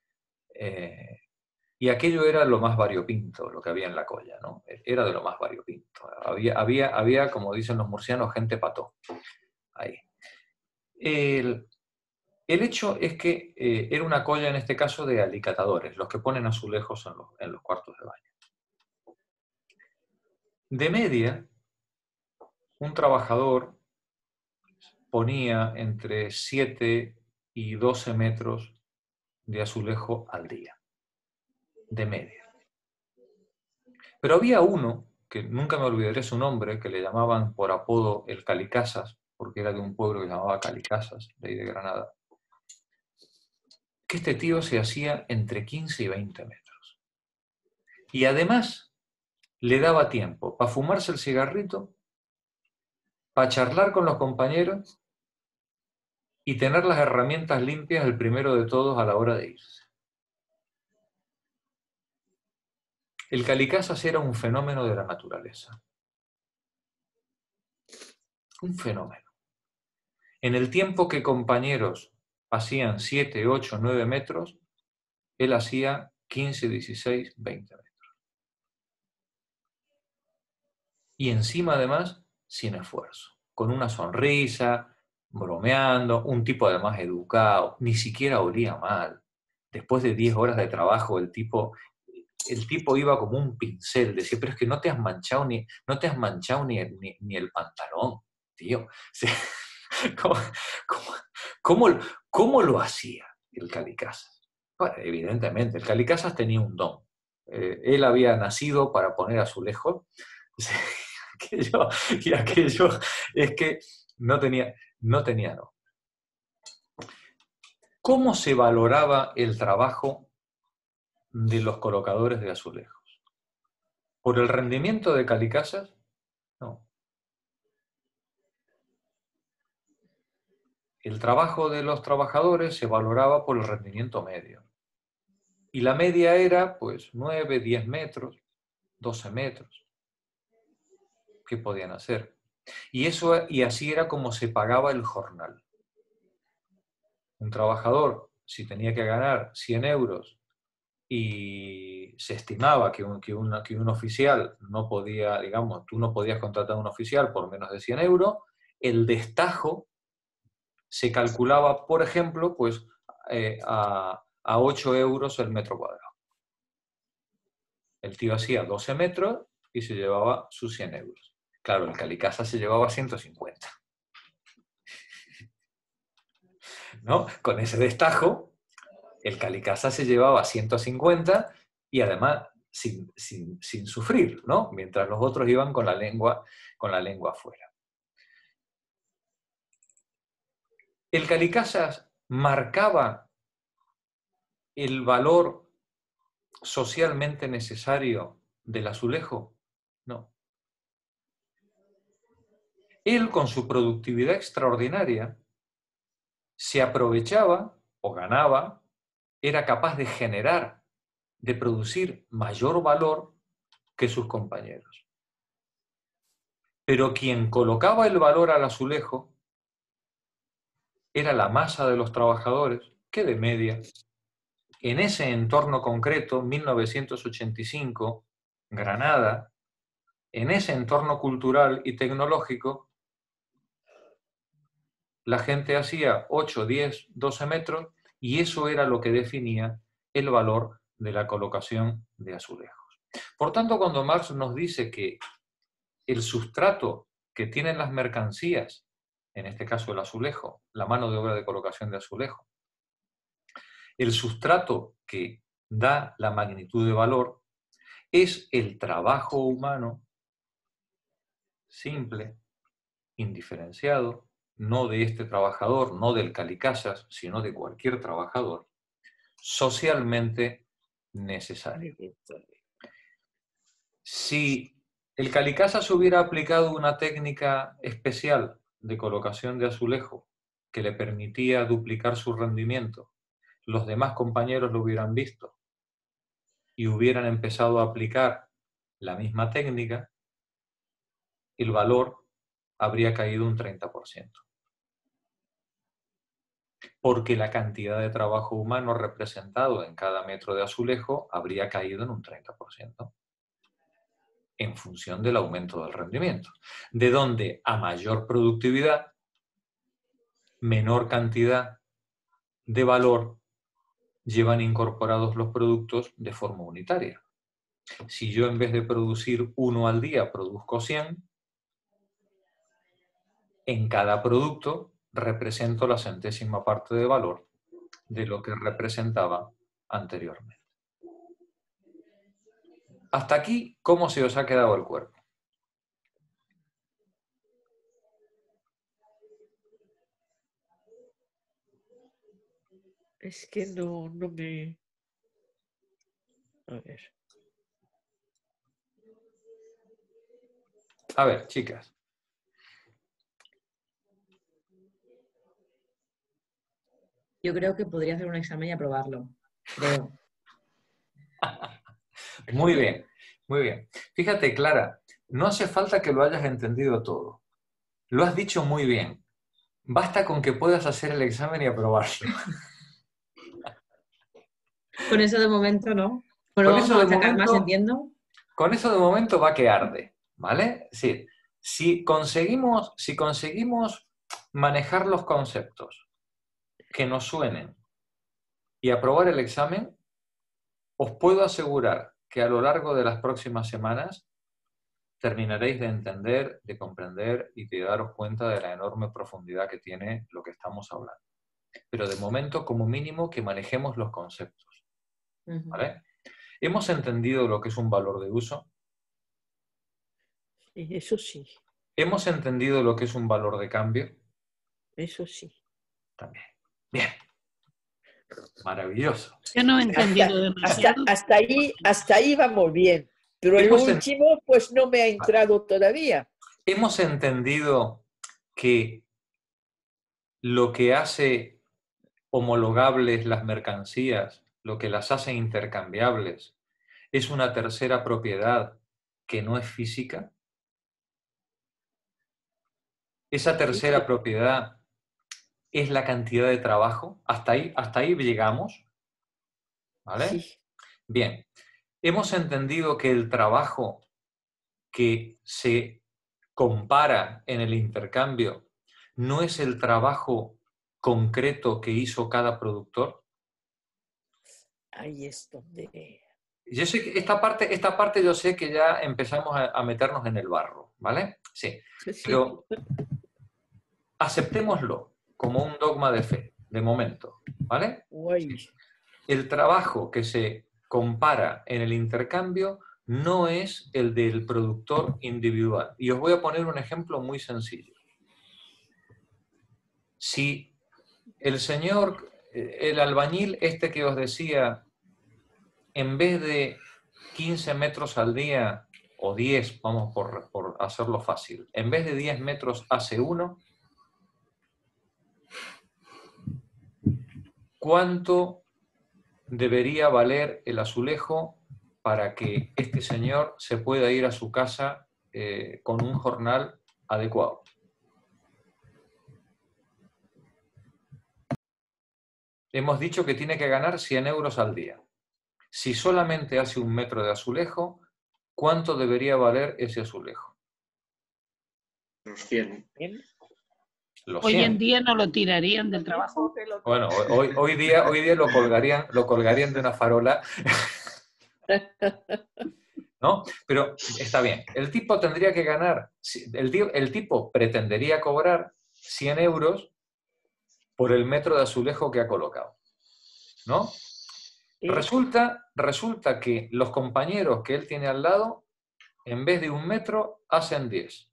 S1: y aquello era lo más variopinto, lo que había en la colla, ¿no? Era de lo más variopinto. Había, como dicen los murcianos, gente pató ahí. El hecho es que era una colla, en este caso, de alicatadores, los que ponen azulejos en los cuartos de baño. De media, un trabajador ponía entre 7 y 12 metros de azulejo al día, de media. Pero había uno, que nunca me olvidaré su nombre, que le llamaban por apodo el Calicasas, porque era de un pueblo que se llamaba Calicasas, de ahí de Granada, que este tío se hacía entre 15 y 20 metros. Y además le daba tiempo para fumarse el cigarrito, para charlar con los compañeros y tener las herramientas limpias el primero de todos a la hora de irse. El Calicasas era un fenómeno de la naturaleza. Un fenómeno. En el tiempo que compañeros hacían 7, 8, 9 metros, él hacía 15, 16, 20 metros. Y encima, además, sin esfuerzo. Con una sonrisa, bromeando, un tipo además educado, ni siquiera olía mal. Después de 10 horas de trabajo, el tipo iba como un pincel, decía, pero es que no te has manchado ni el pantalón, tío. ¿Cómo, cómo lo hacía el Calicasas? Bueno, evidentemente, el Calicasas tenía un don. Él había nacido para poner azulejos, y aquello es que no tenía no. ¿Cómo se valoraba el trabajo de los colocadores de azulejos? ¿Por el rendimiento de Calicasas? No. El trabajo de los trabajadores se valoraba por el rendimiento medio. Y la media era, pues, 9, 10 metros, 12 metros. ¿Qué podían hacer? Y así era como se pagaba el jornal. Un trabajador, si tenía que ganar 100 euros y se estimaba que un oficial no podía, digamos, tú no podías contratar a un oficial por menos de 100 euros, el destajo se calculaba, por ejemplo, pues a 8 euros el metro cuadrado. El tío hacía 12 metros y se llevaba sus 100 euros. Claro, el Calicasas se llevaba 150. ¿No? Con ese destajo, el Calicasas se llevaba 150 y además sin sufrir, ¿no? Mientras los otros iban con la lengua afuera. El Calicasas marcaba el valor socialmente necesario del azulejo. No. Él, con su productividad extraordinaria, se aprovechaba o ganaba, era capaz de generar, de producir mayor valor que sus compañeros. Pero quien colocaba el valor al azulejo era la masa de los trabajadores, que de media, en ese entorno concreto, 1985, Granada, en ese entorno cultural y tecnológico, la gente hacía 8, 10, 12 metros y eso era lo que definía el valor de la colocación de azulejos. Por tanto, cuando Marx nos dice que el sustrato que tienen las mercancías, en este caso el azulejo, la mano de obra de colocación de azulejo, el sustrato que da la magnitud de valor es el trabajo humano simple, indiferenciado, no de este trabajador, no del Calicasas, sino de cualquier trabajador, socialmente necesario. Si el Calicasas hubiera aplicado una técnica especial de colocación de azulejo que le permitía duplicar su rendimiento, los demás compañeros lo hubieran visto y hubieran empezado a aplicar la misma técnica, el valor habría caído un 30%. Porque la cantidad de trabajo humano representado en cada metro de azulejo habría caído en un 30%, en función del aumento del rendimiento. De donde a mayor productividad, menor cantidad de valor llevan incorporados los productos de forma unitaria. Si yo en vez de producir 1 al día produzco 100, en cada producto represento la centésima parte de valor de lo que representaba anteriormente. Hasta aquí, ¿cómo se os ha quedado el cuerpo?
S2: Es que no me... A ver.
S1: A ver, chicas.
S3: Yo creo que podría hacer un examen y aprobarlo. Creo.
S1: Muy bien, muy bien. Fíjate, Clara, no hace falta que lo hayas entendido todo. Lo has dicho muy bien. Basta con que puedas hacer el examen y aprobarlo.
S3: Con eso de momento no.
S1: Con
S3: Bueno, vamos
S1: eso
S3: a
S1: de
S3: machacar más,
S1: momento,
S3: entiendo.
S1: con eso de momento va que arde, ¿vale? Sí. Si conseguimos manejar los conceptos que nos suenen y aprobar el examen, os puedo asegurar que a lo largo de las próximas semanas terminaréis de entender, de comprender y de daros cuenta de la enorme profundidad que tiene lo que estamos hablando. Pero de momento, como mínimo, que manejemos los conceptos, ¿vale? ¿Hemos entendido lo que es un valor de uso?
S2: Sí, eso sí,
S1: ¿Hemos entendido lo que es un valor de cambio?
S2: eso sí.
S1: También. Bien. Maravilloso.
S4: Yo no he entendido demasiado.
S2: Hasta ahí vamos bien. Pero el
S1: Hemos
S2: último, pues no me ha entrado todavía.
S1: Hemos entendido que lo que hace homologables las mercancías, lo que las hace intercambiables, es una tercera propiedad que no es física. Esa tercera propiedad es la cantidad de trabajo. Hasta ahí llegamos. ¿Vale?
S2: Sí,
S1: Bien. Hemos entendido que el trabajo que se compara en el intercambio no es el trabajo concreto que hizo cada productor.
S2: ahí es donde...
S1: Yo sé que esta parte yo sé que ya empezamos a meternos en el barro, ¿vale? Sí.
S2: Sí.
S1: Pero aceptémoslo como un dogma de fe, de momento, ¿vale?
S2: Guay.
S1: El trabajo que se compara en el intercambio no es el del productor individual. Y os voy a poner un ejemplo muy sencillo. Si el albañil este que os decía, en vez de 15 metros al día, o 10, vamos por hacerlo fácil, en vez de 10 metros hace 1, ¿cuánto debería valer el azulejo para que este señor se pueda ir a su casa con un jornal adecuado? Hemos dicho que tiene que ganar 100 euros al día. Si solamente hace 1 metro de azulejo, ¿cuánto debería valer ese azulejo?
S5: Los 100.
S1: Los
S4: Hoy
S1: 100.
S4: en día no lo tirarían del trabajo.
S1: Bueno, hoy día lo colgarían de una farola. ¿No? Pero está bien. El tipo tendría que ganar, el tipo pretendería cobrar 100 euros por el metro de azulejo que ha colocado. ¿No? Resulta que los compañeros que él tiene al lado, en vez de 1 metro, hacen 10.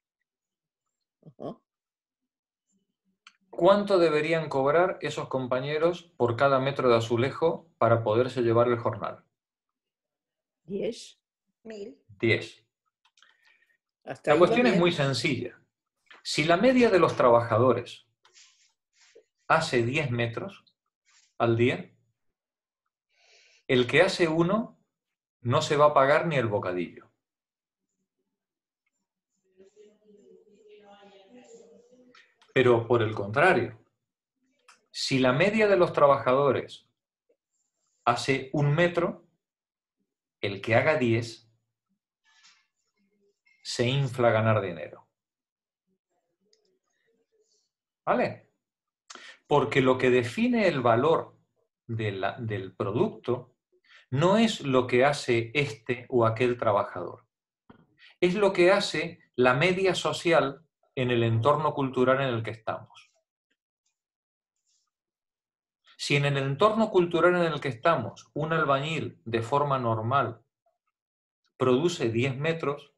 S1: ¿Cuánto deberían cobrar esos compañeros por cada metro de azulejo para poderse llevar el jornal?
S2: 10.
S1: 10.
S2: Hasta
S1: La
S2: ahí va
S1: cuestión es
S2: bien.
S1: muy sencilla. Si la media de los trabajadores hace 10 metros al día, el que hace 1 no se va a pagar ni el bocadillo. Pero por el contrario, si la media de los trabajadores hace 1 metro, el que haga 10 se infla a ganar dinero. ¿Vale? Porque lo que define el valor del producto no es lo que hace este o aquel trabajador. Es lo que hace la media social en el entorno cultural en el que estamos. Si en el entorno cultural en el que estamos un albañil de forma normal produce 10 metros,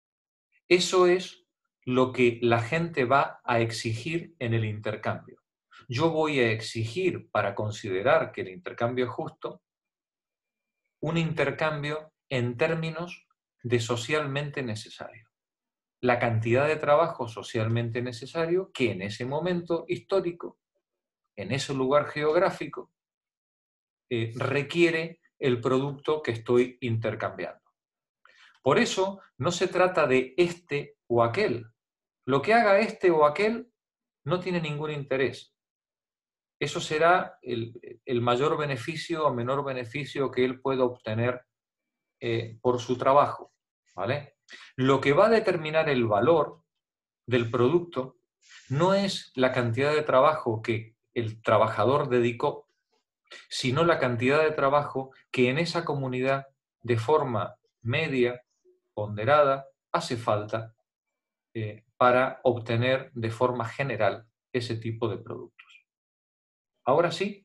S1: eso es lo que la gente va a exigir en el intercambio. yo voy a exigir, para considerar que el intercambio es justo, un intercambio en términos de socialmente necesario. La cantidad de trabajo socialmente necesario que en ese momento histórico, en ese lugar geográfico, requiere el producto que estoy intercambiando. Por eso no se trata de este o aquel. Lo que haga este o aquel no tiene ningún interés. Eso será el mayor beneficio o menor beneficio que él pueda obtener por su trabajo, ¿vale? Lo que va a determinar el valor del producto no es la cantidad de trabajo que el trabajador dedicó, sino la cantidad de trabajo que en esa comunidad, de forma media, ponderada, hace falta para obtener de forma general ese tipo de productos. Ahora sí.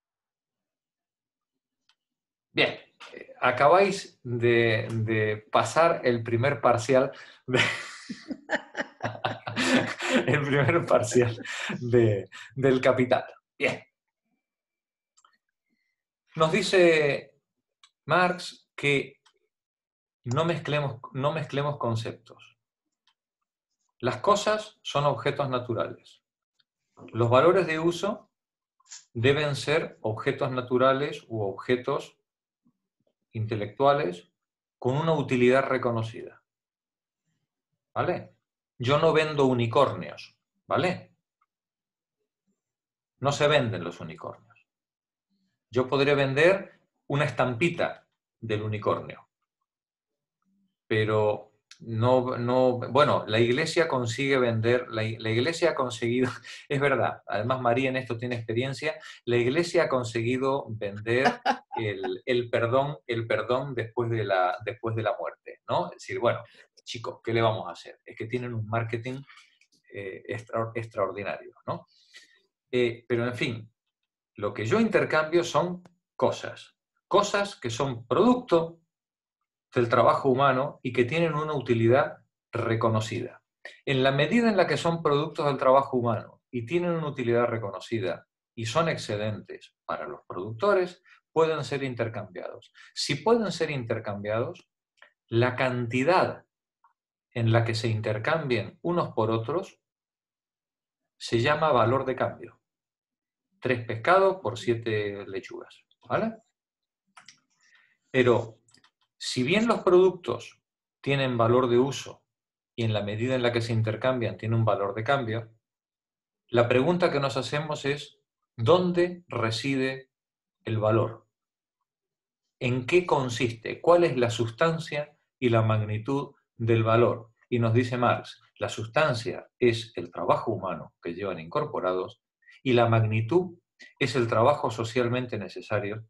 S1: Bien, acabáis de pasar el primer parcial el primer parcial del capital. Bien. Nos dice Marx que no mezclemos conceptos. Las cosas son objetos naturales. Los valores de uso deben ser objetos naturales u objetos intelectuales con una utilidad reconocida. ¿Vale? Yo no vendo unicornios, ¿vale? No se venden los unicornios. Yo podré vender una estampita del unicornio, pero bueno, la Iglesia consigue vender, la Iglesia ha conseguido, es verdad, además María en esto tiene experiencia, la Iglesia ha conseguido vender el perdón después de la muerte, ¿no? Es decir, bueno, chicos, ¿qué le vamos a hacer? Es que tienen un marketing extraordinario, ¿no? Pero en fin, lo que yo intercambio son cosas que son producto del trabajo humano y que tienen una utilidad reconocida. En la medida en la que son productos del trabajo humano y tienen una utilidad reconocida y son excedentes para los productores, pueden ser intercambiados. Si pueden ser intercambiados, la cantidad en la que se intercambien unos por otros se llama valor de cambio. 3 pescados por 7 lechugas, ¿vale? Pero si bien los productos tienen valor de uso y en la medida en la que se intercambian tiene un valor de cambio, la pregunta que nos hacemos es, ¿dónde reside el valor? ¿En qué consiste? ¿Cuál es la sustancia y la magnitud del valor? Y nos dice Marx, la sustancia es el trabajo humano que llevan incorporados y la magnitud es el trabajo socialmente necesario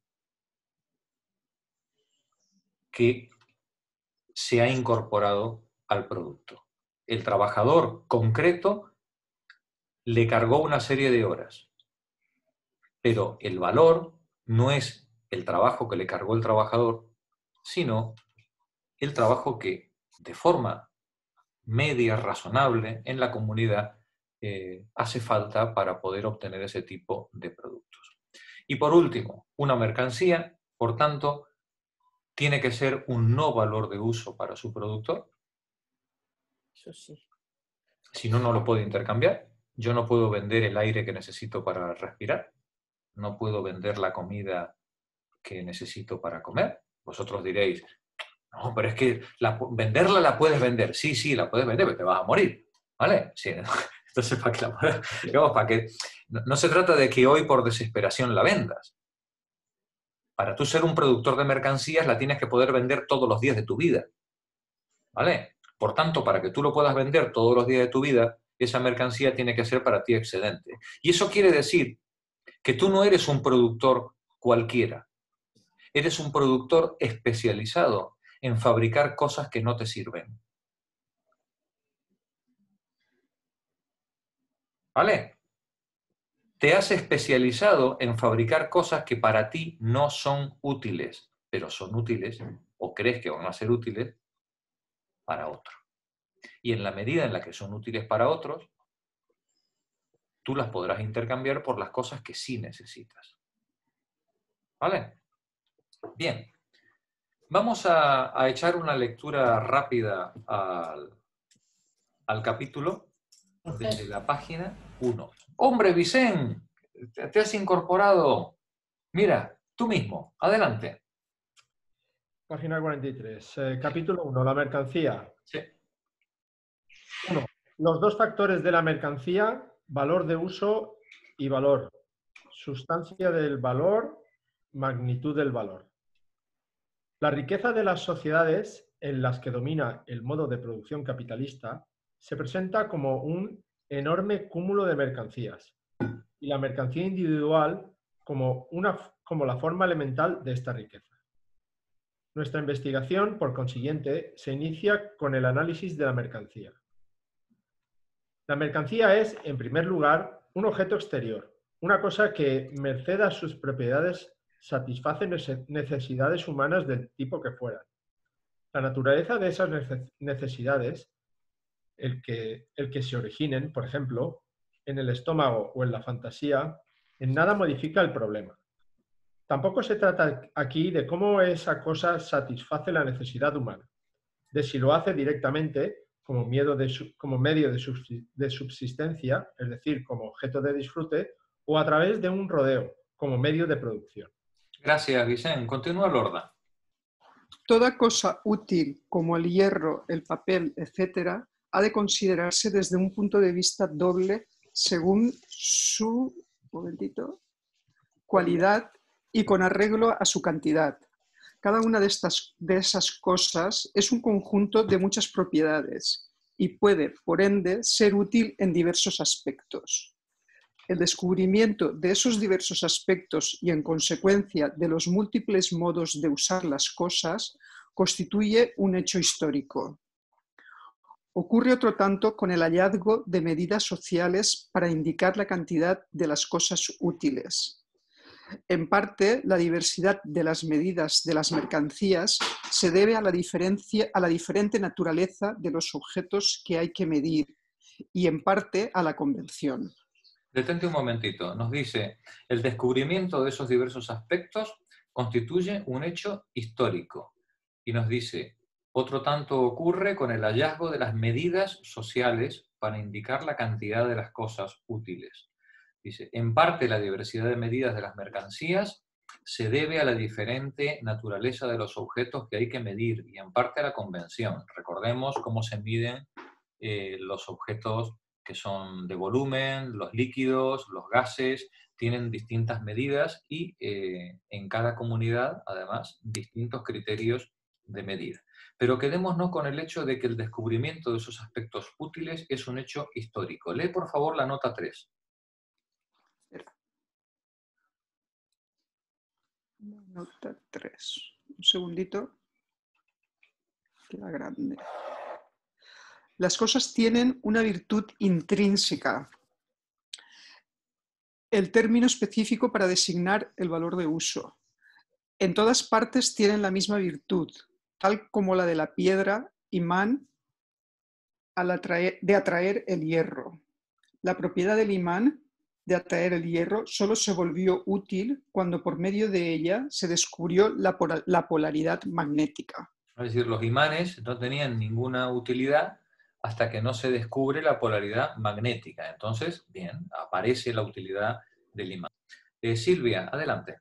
S1: que se ha incorporado al producto. El trabajador concreto le cargó una serie de horas, pero el valor no es el trabajo que le cargó el trabajador, sino el trabajo que de forma media, razonable, en la comunidad hace falta para poder obtener ese tipo de productos. Y por último, una mercancía, por tanto, tiene que ser un no valor de uso para su productor.
S2: Eso sí.
S1: Si no, no lo puedo intercambiar. Yo no puedo vender el aire que necesito para respirar. No puedo vender la comida que necesito para comer. Vosotros diréis, no, pero es que venderla la puedes vender. Sí, sí, la puedes vender, pero te vas a morir. ¿Vale? Sí. Entonces, para que la puedas, digamos, para que no se trata de que hoy por desesperación la vendas. Para tú ser un productor de mercancías la tienes que poder vender todos los días de tu vida. ¿Vale? Por tanto, para que tú lo puedas vender todos los días de tu vida, esa mercancía tiene que ser para ti excedente. Y eso quiere decir que tú no eres un productor cualquiera. Eres un productor especializado en fabricar cosas que no te sirven. ¿Vale? Te has especializado en fabricar cosas que para ti no son útiles, pero son útiles, o crees que van a ser útiles, para otro. Y en la medida en la que son útiles para otros, tú las podrás intercambiar por las cosas que sí necesitas. ¿Vale? Bien. Vamos a echar una lectura rápida al capítulo desde la página 1. ¡Hombre, Vicente! Te has incorporado. Mira, tú mismo. Adelante.
S6: Página 43. Capítulo 1. La mercancía.
S1: Sí.
S6: 1. Los dos factores de la mercancía, valor de uso y valor. Sustancia del valor, magnitud del valor. La riqueza de las sociedades en las que domina el modo de producción capitalista se presenta como un enorme cúmulo de mercancías y la mercancía individual como la forma elemental de esta riqueza. Nuestra investigación, por consiguiente, se inicia con el análisis de la mercancía. La mercancía es, en primer lugar, un objeto exterior, una cosa que, merced a sus propiedades, satisface necesidades humanas del tipo que fueran. La naturaleza de esas necesidades, el que se originen, por ejemplo, en el estómago o en la fantasía, en nada modifica el problema. Tampoco se trata aquí de cómo esa cosa satisface la necesidad humana, de si lo hace directamente como medio de subsistencia, es decir, como objeto de disfrute, o a través de un rodeo, como medio de producción.
S1: Gracias, Vicente. Continúa, Lorda.
S7: Toda cosa útil, como el hierro, el papel, etc., ha de considerarse desde un punto de vista doble según su cualidad y con arreglo a su cantidad. Cada una de esas cosas es un conjunto de muchas propiedades y puede, por ende, ser útil en diversos aspectos. El descubrimiento de esos diversos aspectos y, en consecuencia, de los múltiples modos de usar las cosas, constituye un hecho histórico. Ocurre otro tanto con el hallazgo de medidas sociales para indicar la cantidad de las cosas útiles. En parte, la diversidad de las medidas de las mercancías se debe a la diferente naturaleza de los objetos que hay que medir y, en parte, a la convención.
S1: Detente un momentito. Nos dice, el descubrimiento de esos diversos aspectos constituye un hecho histórico. Y nos dice, otro tanto ocurre con el hallazgo de las medidas sociales para indicar la cantidad de las cosas útiles. Dice, en parte la diversidad de medidas de las mercancías se debe a la diferente naturaleza de los objetos que hay que medir y en parte a la convención. Recordemos cómo se miden los objetos que son de volumen, los líquidos, los gases, tienen distintas medidas y en cada comunidad, además, distintos criterios de medida. Pero quedémonos con el hecho de que el descubrimiento de esos aspectos útiles es un hecho histórico. Lee, por favor, la nota 3.
S7: Nota 3. Un segundito. Queda grande. Las cosas tienen una virtud intrínseca, el término específico para designar el valor de uso. En todas partes tienen la misma virtud, tal como la de la piedra imán de atraer el hierro. La propiedad del imán de atraer el hierro solo se volvió útil cuando por medio de ella se descubrió la polaridad magnética.
S1: Es decir, los imanes no tenían ninguna utilidad hasta que no se descubre la polaridad magnética. Entonces, bien, aparece la utilidad del imán. Silvia, adelante.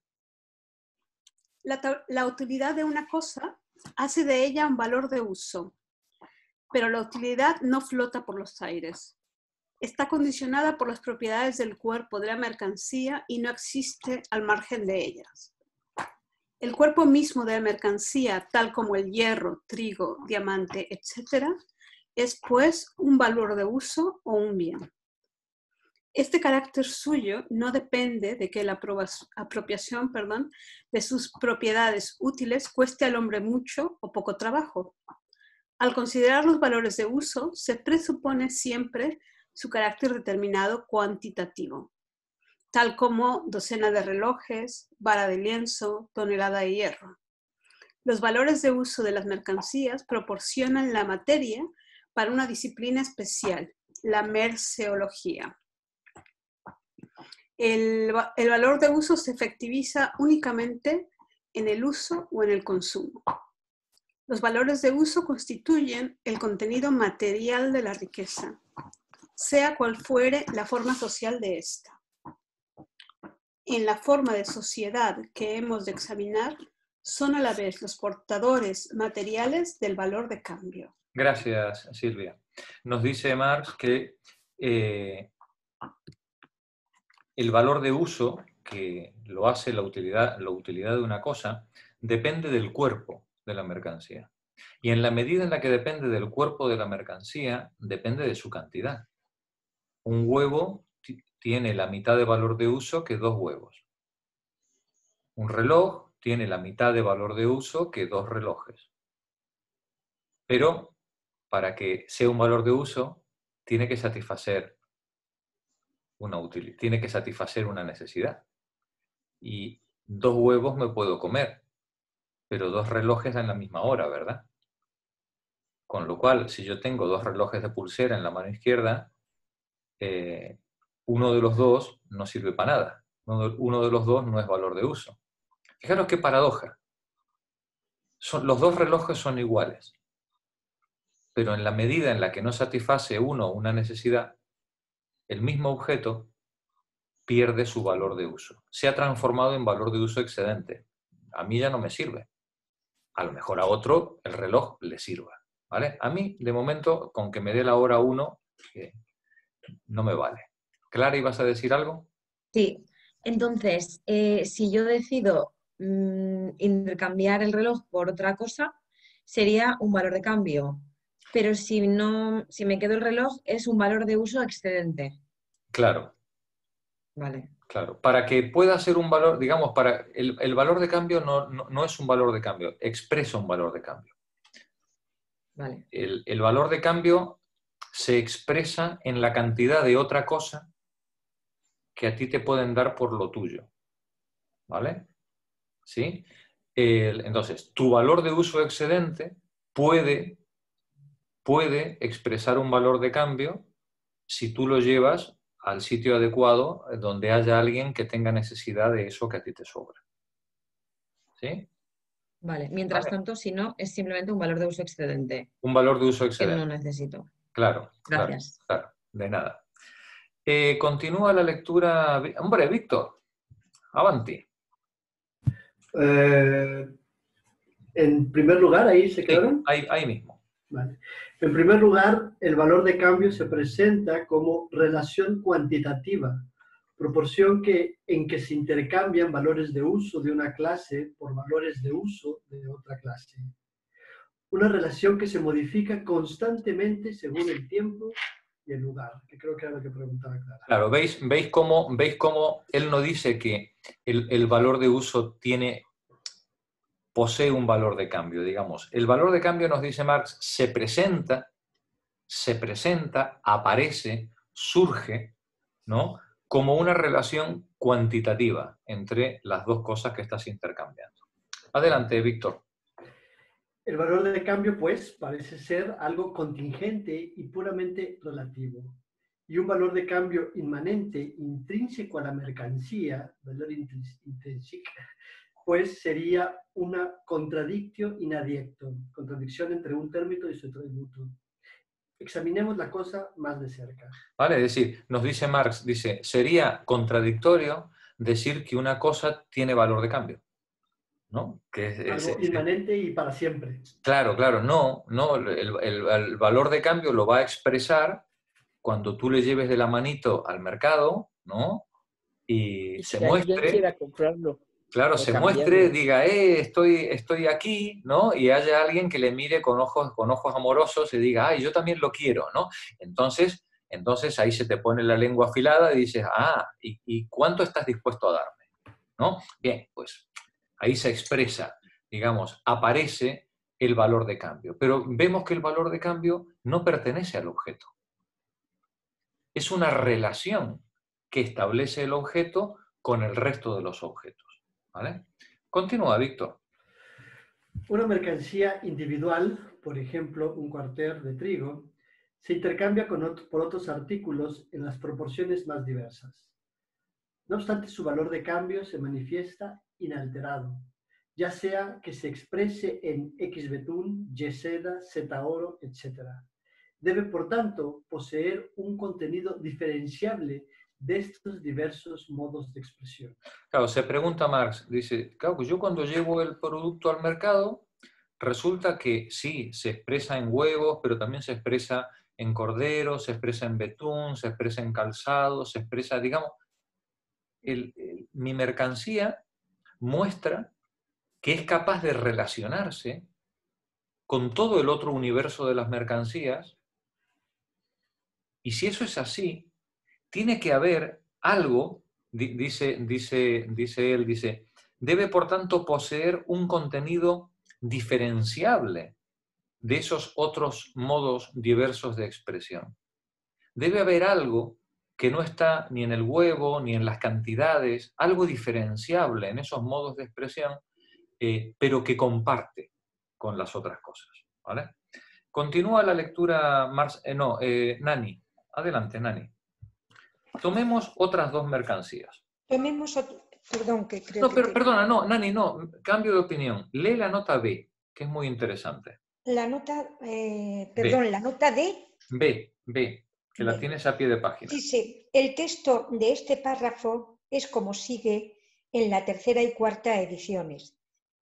S8: La utilidad de una cosa hace de ella un valor de uso, pero la utilidad no flota por los aires. Está condicionada por las propiedades del cuerpo de la mercancía y no existe al margen de ellas. El cuerpo mismo de la mercancía, tal como el hierro, trigo, diamante, etc., es pues un valor de uso o un bien. Este carácter suyo no depende de que la apropiación de sus propiedades útiles cueste al hombre mucho o poco trabajo. Al considerar los valores de uso, se presupone siempre su carácter determinado cuantitativo, tal como docena de relojes, vara de lienzo, tonelada de hierro. Los valores de uso de las mercancías proporcionan la materia para una disciplina especial, la merceología. El valor de uso se efectiviza únicamente en el uso o en el consumo. Los valores de uso constituyen el contenido material de la riqueza, sea cual fuere la forma social de esta. En la forma de sociedad que hemos de examinar, son a la vez los portadores materiales del valor de cambio.
S1: Gracias, Silvia. Nos dice Marx que el valor de uso, que lo hace la utilidad de una cosa, depende del cuerpo de la mercancía. Y en la medida en la que depende del cuerpo de la mercancía, depende de su cantidad. Un huevo tiene la mitad de valor de uso que 2 huevos. Un reloj tiene la mitad de valor de uso que 2 relojes. Pero para que sea un valor de uso, tiene que satisfacer una necesidad. Y 2 huevos me puedo comer, pero 2 relojes en la misma hora, ¿verdad? Con lo cual, si yo tengo 2 relojes de pulsera en la mano izquierda, uno de los 2 no sirve para nada. Uno de los 2 no es valor de uso. Fijaros qué paradoja. Los 2 relojes son iguales, pero en la medida en la que no satisface uno una necesidad, el mismo objeto pierde su valor de uso. Se ha transformado en valor de uso excedente. A mí ya no me sirve. A lo mejor a otro el reloj le sirva, ¿vale? A mí, de momento, con que me dé la hora 1, no me vale. Clara, ¿ibas a decir algo?
S3: Sí, entonces, si yo decido intercambiar el reloj por otra cosa, sería un valor de cambio. Pero si me quedo el reloj, es un valor de uso excedente.
S1: Claro.
S3: Vale.
S1: Claro. Para que pueda ser un valor, digamos, para el valor de cambio no es un valor de cambio, expresa un valor de cambio.
S3: Vale.
S1: El valor de cambio se expresa en la cantidad de otra cosa que a ti te pueden dar por lo tuyo. ¿Vale? ¿Sí? Entonces, tu valor de uso excedente puede expresar un valor de cambio si tú lo llevas al sitio adecuado donde haya alguien que tenga necesidad de eso que a ti te sobra. ¿Sí?
S3: Vale. Mientras
S1: Vale.
S3: tanto, si no, es simplemente un valor de uso excedente.
S1: Un valor de uso
S3: Que
S1: excedente.
S3: no necesito.
S1: Claro.
S3: Gracias.
S1: Claro. De nada. Continúa la lectura. Hombre, Víctor, avanti.
S9: En primer lugar, ahí se quedaron.
S1: Sí, ahí mismo.
S9: Vale. En primer lugar, el valor de cambio se presenta como relación cuantitativa, proporción en que se intercambian valores de uso de una clase por valores de uso de otra clase. Una relación que se modifica constantemente según el tiempo y el lugar, que creo que era lo que preguntaba Clara.
S1: Claro, ¿veis cómo él no dice que el valor de uso posee un valor de cambio, digamos? El valor de cambio, nos dice Marx, se presenta, aparece, surge, ¿no?, como una relación cuantitativa entre las dos cosas que estás intercambiando. Adelante, Víctor.
S9: El valor de cambio, pues, parece ser algo contingente y puramente relativo. Y un valor de cambio inmanente, intrínseco a la mercancía, valor intrínseco, pues sería una contradictio in adjecto, contradicción entre un término y su atributo. Examinemos la cosa más de cerca.
S1: Vale, es decir, nos dice Marx, sería contradictorio decir que una cosa tiene valor de cambio, ¿no? Que
S9: algo inmanente y para siempre.
S1: Claro, no, el valor de cambio lo va a expresar cuando tú le lleves de la manito al mercado, ¿no? Y se muestre.
S2: Alguien quiera comprarlo.
S1: Claro, se muestre, diga, estoy aquí, ¿no? Y haya alguien que le mire con ojos amorosos y diga, yo también lo quiero, ¿no? Entonces ahí se te pone la lengua afilada y dices, ¿y cuánto estás dispuesto a darme? ¿No? Bien, pues ahí se expresa, digamos, aparece el valor de cambio. Pero vemos que el valor de cambio no pertenece al objeto. Es una relación que establece el objeto con el resto de los objetos. ¿Vale? Continúa, Víctor.
S9: Una mercancía individual, por ejemplo, un cuarter de trigo, se intercambia por otros artículos en las proporciones más diversas. No obstante, su valor de cambio se manifiesta inalterado, ya sea que se exprese en X betún, Y seda, Z oro, etc. Debe, por tanto, poseer un contenido diferenciable de estos diversos modos de expresión.
S1: Claro, se pregunta Marx, dice, claro, que yo cuando llevo el producto al mercado, resulta que sí, se expresa en huevos, pero también se expresa en cordero, se expresa en betún, se expresa en calzado, se expresa, digamos, mi mercancía muestra que es capaz de relacionarse con todo el otro universo de las mercancías, y si eso es así, tiene que haber algo, dice él, debe por tanto poseer un contenido diferenciable de esos otros modos diversos de expresión. Debe haber algo que no está ni en el huevo, ni en las cantidades, algo diferenciable en esos modos de expresión, pero que comparte con las otras cosas. ¿Vale? Continúa la lectura, Nani. Adelante, Nani. Tomemos otras dos mercancías.
S2: Tomemos otro, perdón, que creo
S1: No,
S2: que
S1: pero perdona, no, Nani, no, cambio de opinión. Lee la nota B, que es muy interesante.
S2: la nota, perdón, la nota D.
S1: B, que la
S2: B.
S1: tienes a pie de página.
S2: Dice, el texto de este párrafo es como sigue en la tercera y cuarta ediciones.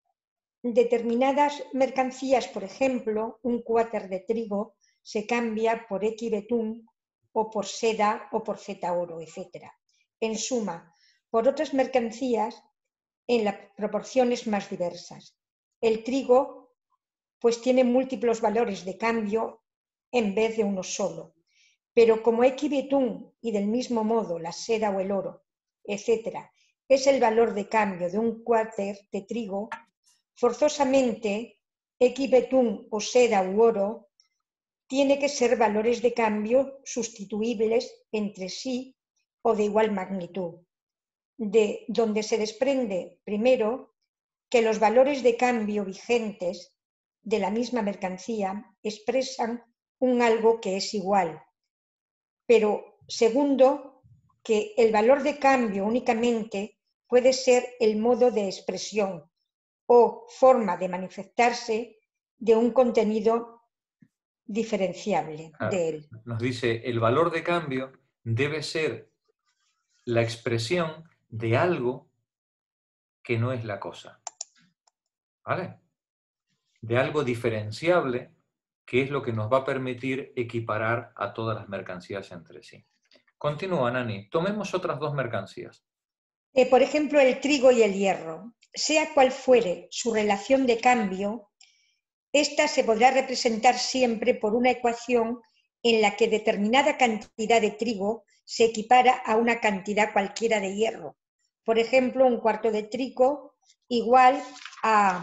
S2: Determinadas mercancías, por ejemplo, un cuáter de trigo se cambia por X betún o por seda o por Z oro, etc. En suma, por otras mercancías en las proporciones más diversas. El trigo pues tiene múltiples valores de cambio en vez de uno solo. Pero como X betún y del mismo modo la seda o el oro, etc., es el valor de cambio de un cuáter de trigo, forzosamente X betún o seda u oro tiene que ser valores de cambio sustituibles entre sí o de igual magnitud, de donde se desprende, primero, que los valores de cambio vigentes de la misma mercancía expresan un algo que es igual, pero segundo, que el valor de cambio únicamente puede ser el modo de expresión o forma de manifestarse de un contenido diferenciable de él.
S1: Nos dice, el valor de cambio debe ser la expresión de algo que no es la cosa. ¿Vale? De algo diferenciable, que es lo que nos va a permitir equiparar a todas las mercancías entre sí. Continúa, Nani. Tomemos otras dos mercancías.
S2: Por ejemplo, el trigo y el hierro. Sea cual fuere su relación de cambio, esta se podrá representar siempre por una ecuación en la que determinada cantidad de trigo se equipara a una cantidad cualquiera de hierro. Por ejemplo, un cuarto de trigo igual a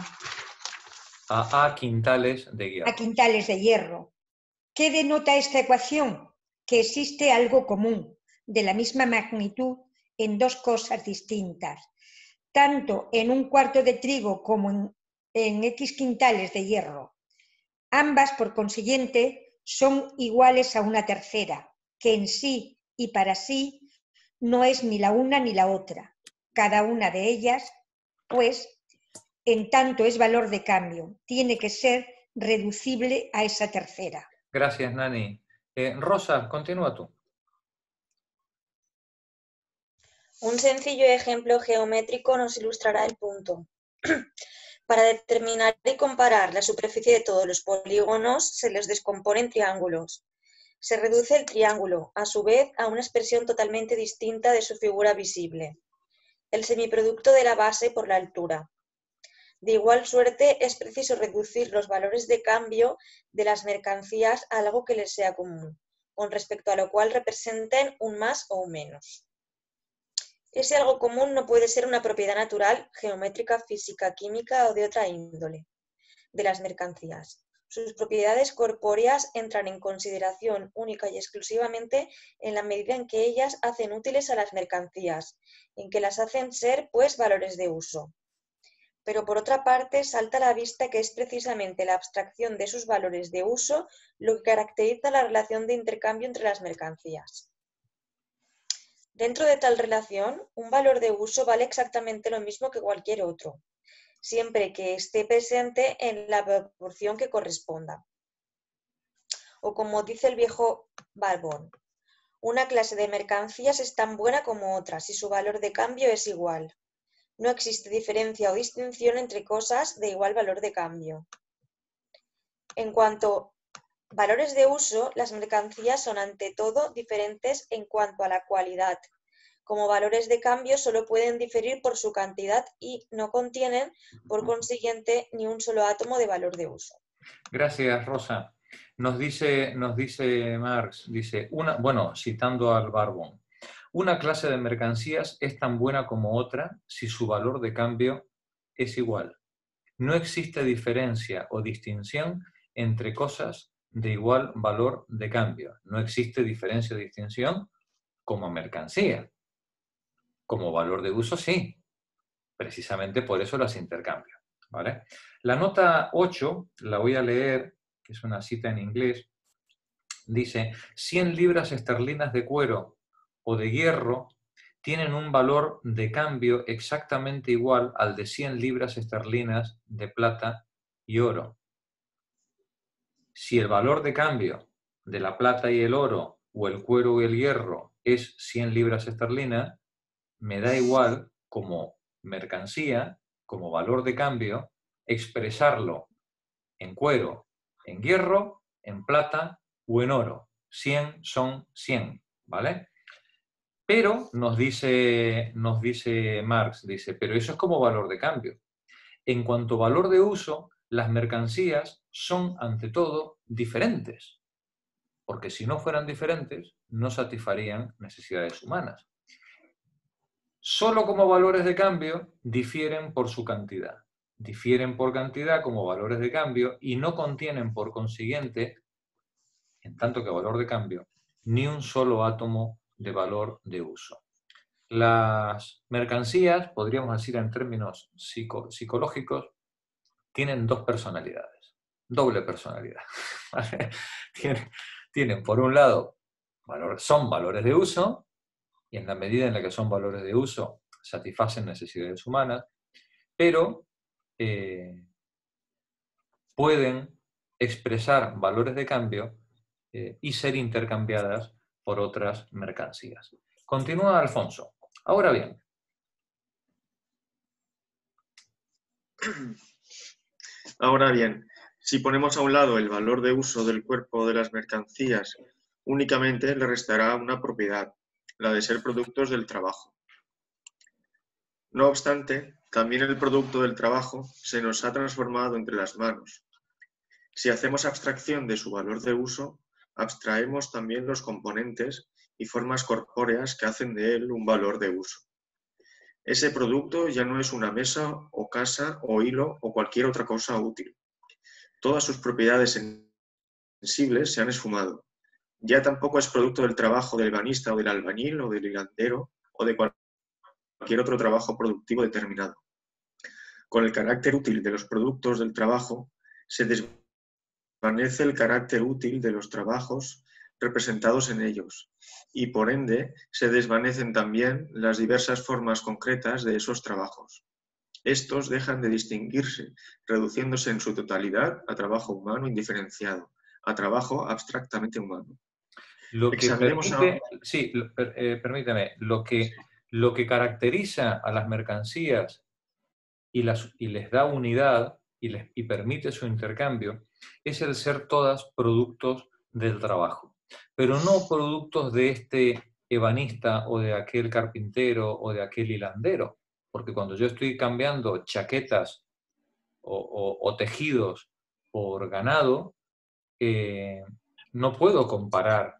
S1: quintales de hierro.
S2: A quintales de hierro. ¿Qué denota esta ecuación? Que existe algo común, de la misma magnitud, en dos cosas distintas. Tanto en un cuarto de trigo como en X quintales de hierro. Ambas, por consiguiente, son iguales a una tercera, que en sí y para sí no es ni la una ni la otra. Cada una de ellas, pues, en tanto es valor de cambio, tiene que ser reducible a esa tercera.
S1: Gracias, Nani. Rosa, continúa tú.
S10: Un sencillo ejemplo geométrico nos ilustrará el punto. Para determinar y comparar la superficie de todos los polígonos, se los descompone en triángulos. Se reduce el triángulo, a su vez, a una expresión totalmente distinta de su figura visible. El semiproducto de la base por la altura. De igual suerte, es preciso reducir los valores de cambio de las mercancías a algo que les sea común, con respecto a lo cual representen un más o un menos. Ese algo común no puede ser una propiedad natural, geométrica, física, química o de otra índole de las mercancías. Sus propiedades corpóreas entran en consideración única y exclusivamente en la medida en que ellas hacen útiles a las mercancías, en que las hacen ser, pues, valores de uso. Pero por otra parte, salta a la vista que es precisamente la abstracción de sus valores de uso lo que caracteriza la relación de intercambio entre las mercancías. Dentro de tal relación, un valor de uso vale exactamente lo mismo que cualquier otro, siempre que esté presente en la proporción que corresponda. O como dice el viejo Barbón, una clase de mercancías es tan buena como otra si su valor de cambio es igual. No existe diferencia o distinción entre cosas de igual valor de cambio. En cuanto a valores de uso, las mercancías son ante todo diferentes en cuanto a la cualidad. Como valores de cambio solo pueden diferir por su cantidad y no contienen, por consiguiente, ni un solo átomo de valor de uso.
S1: Gracias, Rosa. Nos dice Marx, dice, citando al Barbón, una clase de mercancías es tan buena como otra si su valor de cambio es igual. No existe diferencia o distinción entre cosas de igual valor de cambio. No existe diferencia o distinción como mercancía. Como valor de uso, sí. Precisamente por eso las intercambio, ¿vale? La nota 8, la voy a leer, que es una cita en inglés, dice, 100 libras esterlinas de cuero o de hierro tienen un valor de cambio exactamente igual al de 100 libras esterlinas de plata y oro. Si el valor de cambio de la plata y el oro, o el cuero y el hierro, es 100 libras esterlinas, me da igual como mercancía, como valor de cambio, expresarlo en cuero, en hierro, en plata o en oro. 100 son 100, ¿vale? Pero nos dice Marx, dice, pero eso es como valor de cambio. En cuanto a valor de uso, las mercancías son, ante todo, diferentes. Porque si no fueran diferentes, no satisfarían necesidades humanas. Solo como valores de cambio difieren por su cantidad. Difieren por cantidad como valores de cambio y no contienen, por consiguiente, en tanto que valor de cambio, ni un solo átomo de valor de uso. Las mercancías, podríamos decir en términos psicológicos, tienen dos personalidades, doble personalidad. ¿Vale? Tienen, por un lado, son valores de uso, y en la medida en la que son valores de uso, satisfacen necesidades humanas, pero pueden expresar valores de cambio y ser intercambiadas por otras mercancías. Continúa Alfonso. Ahora bien.
S5: Ahora bien, si ponemos a un lado el valor de uso del cuerpo de las mercancías, únicamente le restará una propiedad, la de ser productos del trabajo. No obstante, también el producto del trabajo se nos ha transformado entre las manos. Si hacemos abstracción de su valor de uso, abstraemos también los componentes y formas corpóreas que hacen de él un valor de uso. Ese producto ya no es una mesa o casa o hilo o cualquier otra cosa útil. Todas sus propiedades sensibles se han esfumado. Ya tampoco es producto del trabajo del ebanista o del albañil o del hilandero o de cualquier otro trabajo productivo determinado. Con el carácter útil de los productos del trabajo se desvanece el carácter útil de los trabajos representados en ellos, y por ende se desvanecen también las diversas formas concretas de esos trabajos. Estos dejan de distinguirse, reduciéndose en su totalidad a trabajo humano indiferenciado, a trabajo abstractamente humano.
S1: Permíteme, lo que caracteriza a las mercancías y les da unidad y permite su intercambio es el ser todas productos del trabajo, pero no productos de este ebanista o de aquel carpintero o de aquel hilandero, porque cuando yo estoy cambiando chaquetas o tejidos por ganado, no puedo comparar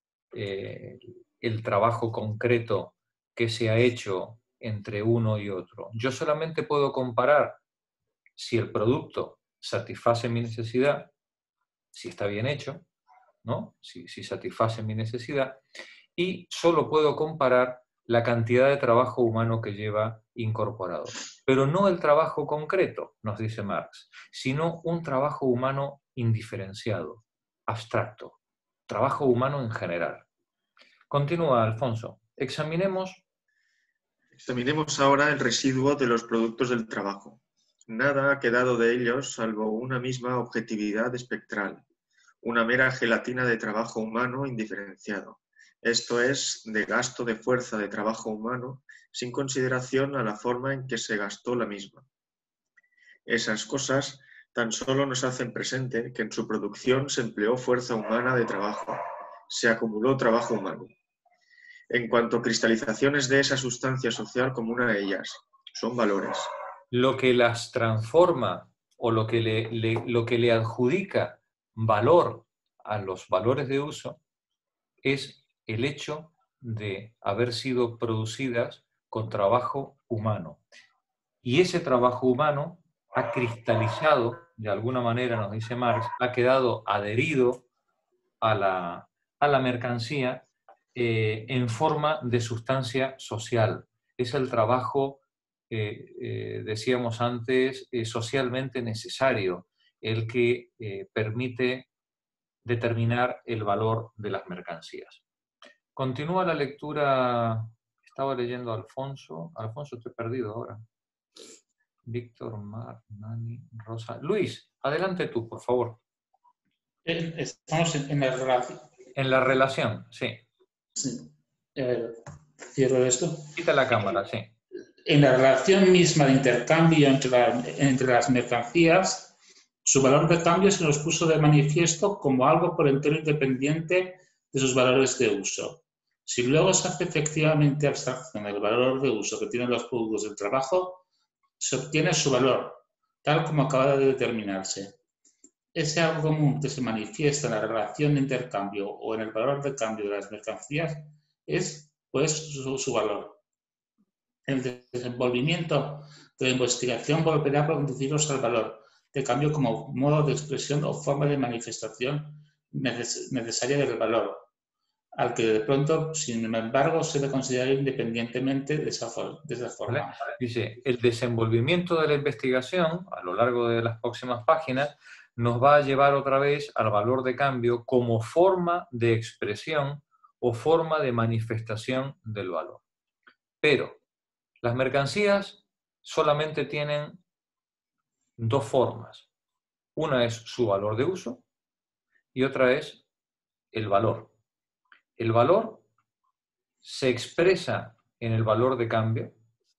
S1: el trabajo concreto que se ha hecho entre uno y otro. Yo solamente puedo comparar si el producto satisface mi necesidad, si está bien hecho, ¿no? Si satisface mi necesidad, y solo puedo comparar la cantidad de trabajo humano que lleva incorporado. Pero no el trabajo concreto, nos dice Marx, sino un trabajo humano indiferenciado, abstracto, trabajo humano en general. Continúa, Alfonso. Examinemos
S5: ahora el residuo de los productos del trabajo. Nada ha quedado de ellos salvo una misma objetividad espectral, una mera gelatina de trabajo humano indiferenciado. Esto es, de gasto de fuerza de trabajo humano sin consideración a la forma en que se gastó la misma. Esas cosas tan solo nos hacen presente que en su producción se empleó fuerza humana de trabajo, se acumuló trabajo humano. En cuanto a cristalizaciones de esa sustancia social común a ellas, son valores.
S1: Lo que las transforma o lo que le adjudica valor a los valores de uso es el hecho de haber sido producidas con trabajo humano. Y ese trabajo humano ha cristalizado, de alguna manera, nos dice Marx, ha quedado adherido a la mercancía en forma de sustancia social. Es el trabajo, decíamos antes, socialmente necesario, el que permite determinar el valor de las mercancías. Continúa la lectura, estaba leyendo a Alfonso. Alfonso, te he perdido ahora. Víctor, Mar, Nani, Rosa. Luis, adelante tú, por favor.
S11: Estamos en la relación.
S1: En la relación, sí.
S11: Sí. Cierro esto.
S1: Quita la cámara, sí.
S11: En la relación misma de intercambio entre las mercancías, su valor de cambio se nos puso de manifiesto como algo por entero independiente de sus valores de uso. Si luego se hace efectivamente abstracción del valor de uso que tienen los productos del trabajo, se obtiene su valor, tal como acaba de determinarse. Ese algo común que se manifiesta en la relación de intercambio o en el valor de cambio de las mercancías es, pues, su valor. El desenvolvimiento de la investigación volverá a conducirnos al valor de cambio como modo de expresión o forma de manifestación necesaria del valor, al que de pronto, sin embargo, se debe considerar independientemente de esa forma.
S1: ¿Vale? Dice, el desenvolvimiento de la investigación, a lo largo de las próximas páginas, nos va a llevar otra vez al valor de cambio como forma de expresión o forma de manifestación del valor. Pero las mercancías solamente tienen dos formas. Una es su valor de uso y otra es el valor. El valor se expresa en el valor de cambio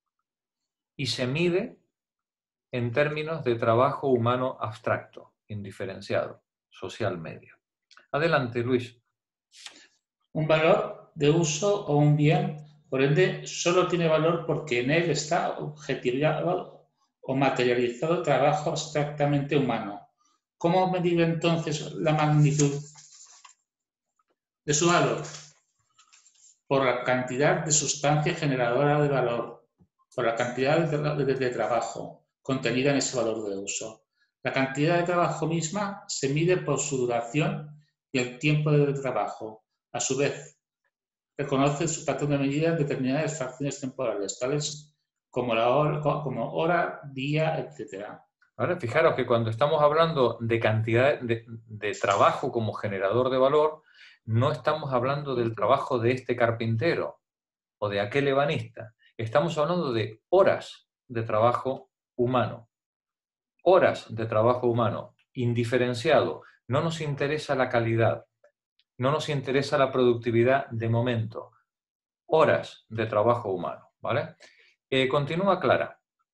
S1: y se mide en términos de trabajo humano abstracto, indiferenciado, social medio. Adelante, Luis.
S11: Un valor de uso o un bien, por ende, solo tiene valor porque en él está objetivado o materializado trabajo abstractamente humano. ¿Cómo medir entonces la magnitud de su valor? Por la cantidad de sustancia generadora de valor, por la cantidad de trabajo contenida en ese valor de uso. La cantidad de trabajo misma se mide por su duración y el tiempo de trabajo. A su vez, reconoce su patrón de medida en determinadas fracciones temporales, tales como hora, día, etc.
S1: Ahora, fijaros que cuando estamos hablando de cantidad de trabajo como generador de valor, no estamos hablando del trabajo de este carpintero o de aquel ebanista. Estamos hablando de horas de trabajo humano. Horas de trabajo humano, indiferenciado. No nos interesa la calidad, no nos interesa la productividad de momento. Horas de trabajo humano, ¿vale? Continúa Clara.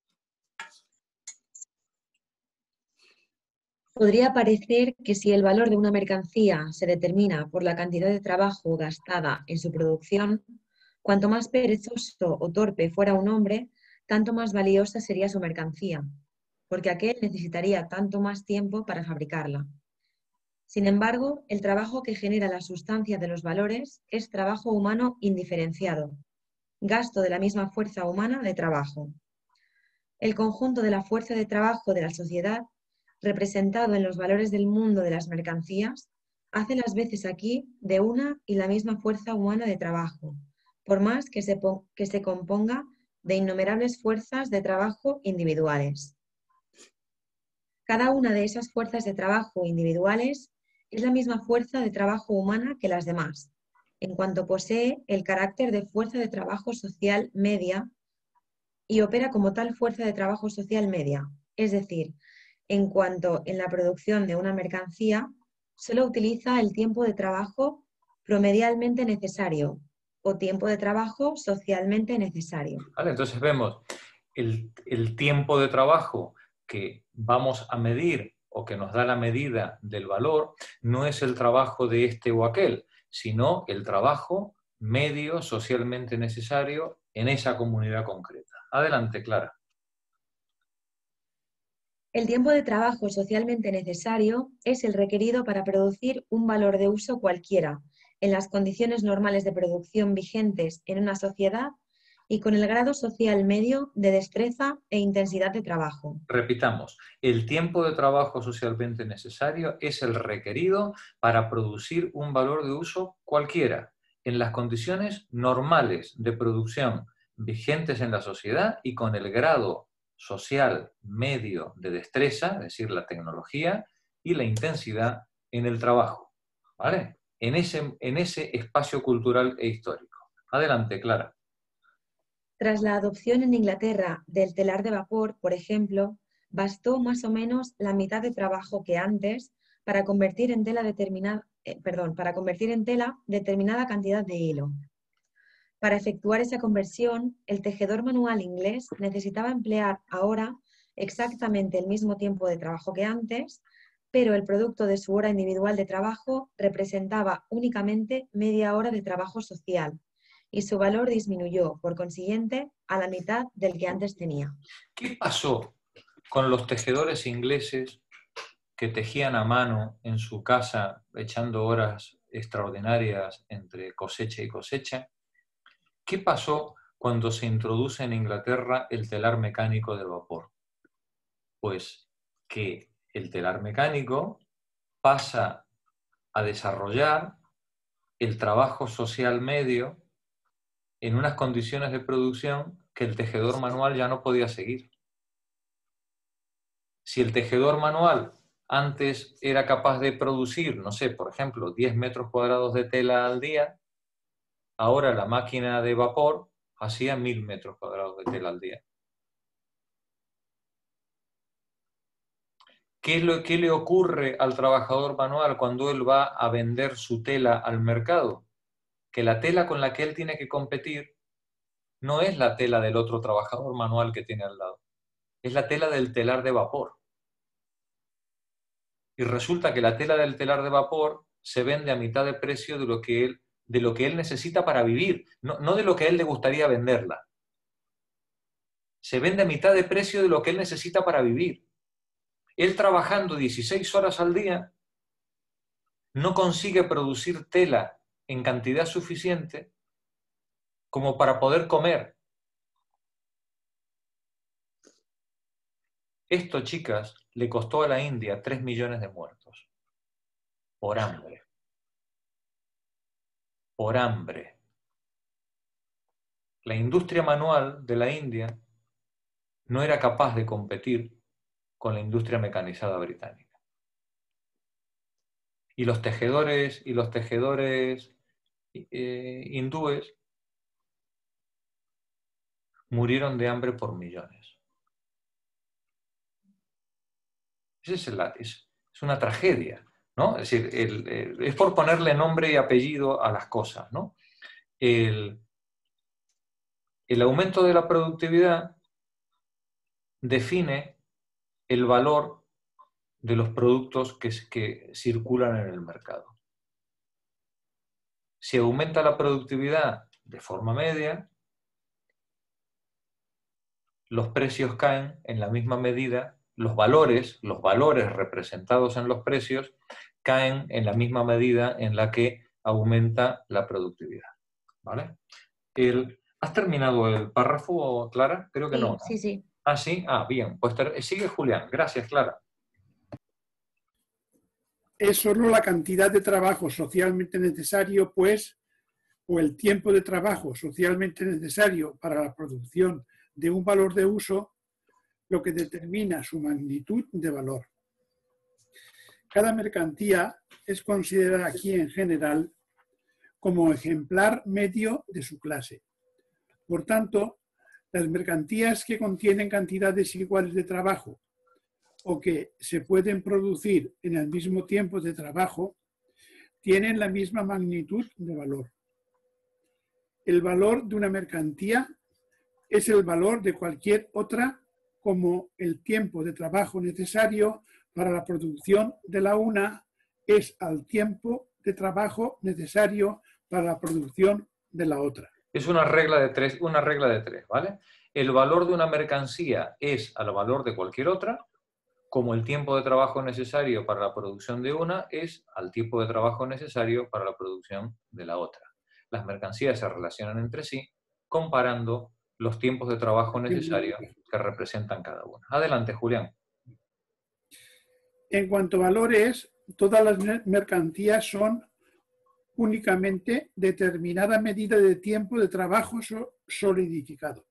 S3: Podría parecer que si el valor de una mercancía se determina por la cantidad de trabajo gastada en su producción, cuanto más perezoso o torpe fuera un hombre, tanto más valiosa sería su mercancía, porque aquel necesitaría tanto más tiempo para fabricarla. Sin embargo, el trabajo que genera la sustancia de los valores es trabajo humano indiferenciado, gasto de la misma fuerza humana de trabajo. El conjunto de la fuerza de trabajo de la sociedad, representado en los valores del mundo de las mercancías, hace las veces aquí de una y la misma fuerza humana de trabajo, por más que se componga de innumerables fuerzas de trabajo individuales. Cada una de esas fuerzas de trabajo individuales es la misma fuerza de trabajo humana que las demás, en cuanto posee el carácter de fuerza de trabajo social media y opera como tal fuerza de trabajo social media. Es decir, en cuanto en la producción de una mercancía solo utiliza el tiempo de trabajo promedialmente necesario o tiempo de trabajo socialmente necesario.
S1: ¿Vale? Entonces vemos el tiempo de trabajo que vamos a medir o que nos da la medida del valor, no es el trabajo de este o aquel, sino el trabajo medio socialmente necesario en esa comunidad concreta. Adelante, Clara.
S3: El tiempo de trabajo socialmente necesario es el requerido para producir un valor de uso cualquiera, en las condiciones normales de producción vigentes en una sociedad y con el grado social medio de destreza e intensidad de trabajo.
S1: Repitamos, el tiempo de trabajo socialmente necesario es el requerido para producir un valor de uso cualquiera, en las condiciones normales de producción vigentes en la sociedad y con el grado social medio de destreza, es decir, la tecnología, y la intensidad en el trabajo, ¿vale? En ese espacio cultural e histórico. Adelante, Clara.
S3: Tras la adopción en Inglaterra del telar de vapor, por ejemplo, bastó más o menos la mitad de trabajo que antes para convertir en tela determinada cantidad de hilo. Para efectuar esa conversión, el tejedor manual inglés necesitaba emplear ahora exactamente el mismo tiempo de trabajo que antes, pero el producto de su hora individual de trabajo representaba únicamente media hora de trabajo social y su valor disminuyó, por consiguiente, a la mitad del que antes tenía.
S1: ¿Qué pasó con los tejedores ingleses que tejían a mano en su casa, echando horas extraordinarias entre cosecha y cosecha? ¿Qué pasó cuando se introduce en Inglaterra el telar mecánico de vapor? Pues que el telar mecánico pasa a desarrollar el trabajo social medio en unas condiciones de producción que el tejedor manual ya no podía seguir. Si el tejedor manual antes era capaz de producir, no sé, por ejemplo, 10 metros cuadrados de tela al día, ahora la máquina de vapor hacía 1000 metros cuadrados de tela al día. ¿Qué le ocurre al trabajador manual cuando él va a vender su tela al mercado? Que la tela con la que él tiene que competir no es la tela del otro trabajador manual que tiene al lado, es la tela del telar de vapor. Y resulta que la tela del telar de vapor se vende a mitad de precio de lo que él necesita para vivir, no de lo que a él le gustaría venderla. Se vende a mitad de precio de lo que él necesita para vivir. Él trabajando 16 horas al día no consigue producir tela en cantidad suficiente como para poder comer. Esto, chicas, le costó a la India 3 millones de muertos. Por hambre. Por hambre. La industria manual de la India no era capaz de competir con la industria mecanizada británica. Y los tejedores hindúes murieron de hambre por millones. Es una tragedia, ¿no? Es decir, es por ponerle nombre y apellido a las cosas, ¿no? El aumento de la productividad define el valor de los productos que circulan en el mercado. Si aumenta la productividad de forma media, los precios caen en la misma medida, los valores representados en los precios caen en la misma medida en la que aumenta la productividad. ¿Vale? ¿Has terminado el párrafo, Clara? Creo que
S3: sí,
S1: no, ¿no?
S3: Sí, sí.
S1: Ah, sí. Ah, bien. Pues sigue Julián. Gracias, Clara.
S12: Es solo la cantidad de trabajo socialmente necesario, pues, o el tiempo de trabajo socialmente necesario para la producción de un valor de uso, lo que determina su magnitud de valor. Cada mercancía es considerada aquí en general como ejemplar medio de su clase. Por tanto, las mercancías que contienen cantidades iguales de trabajo o que se pueden producir en el mismo tiempo de trabajo tienen la misma magnitud de valor. El valor de una mercancía es el valor de cualquier otra, como el tiempo de trabajo necesario para la producción de la una es al tiempo de trabajo necesario para la producción de la otra.
S1: Es una regla de tres, ¿vale? El valor de una mercancía es al valor de cualquier otra, como el tiempo de trabajo necesario para la producción de una es al tiempo de trabajo necesario para la producción de la otra. Las mercancías se relacionan entre sí comparando los tiempos de trabajo necesarios que representan cada una. Adelante, Julián.
S12: En cuanto a valores, todas las mercancías son únicamente determinada medida de tiempo de trabajo solidificado.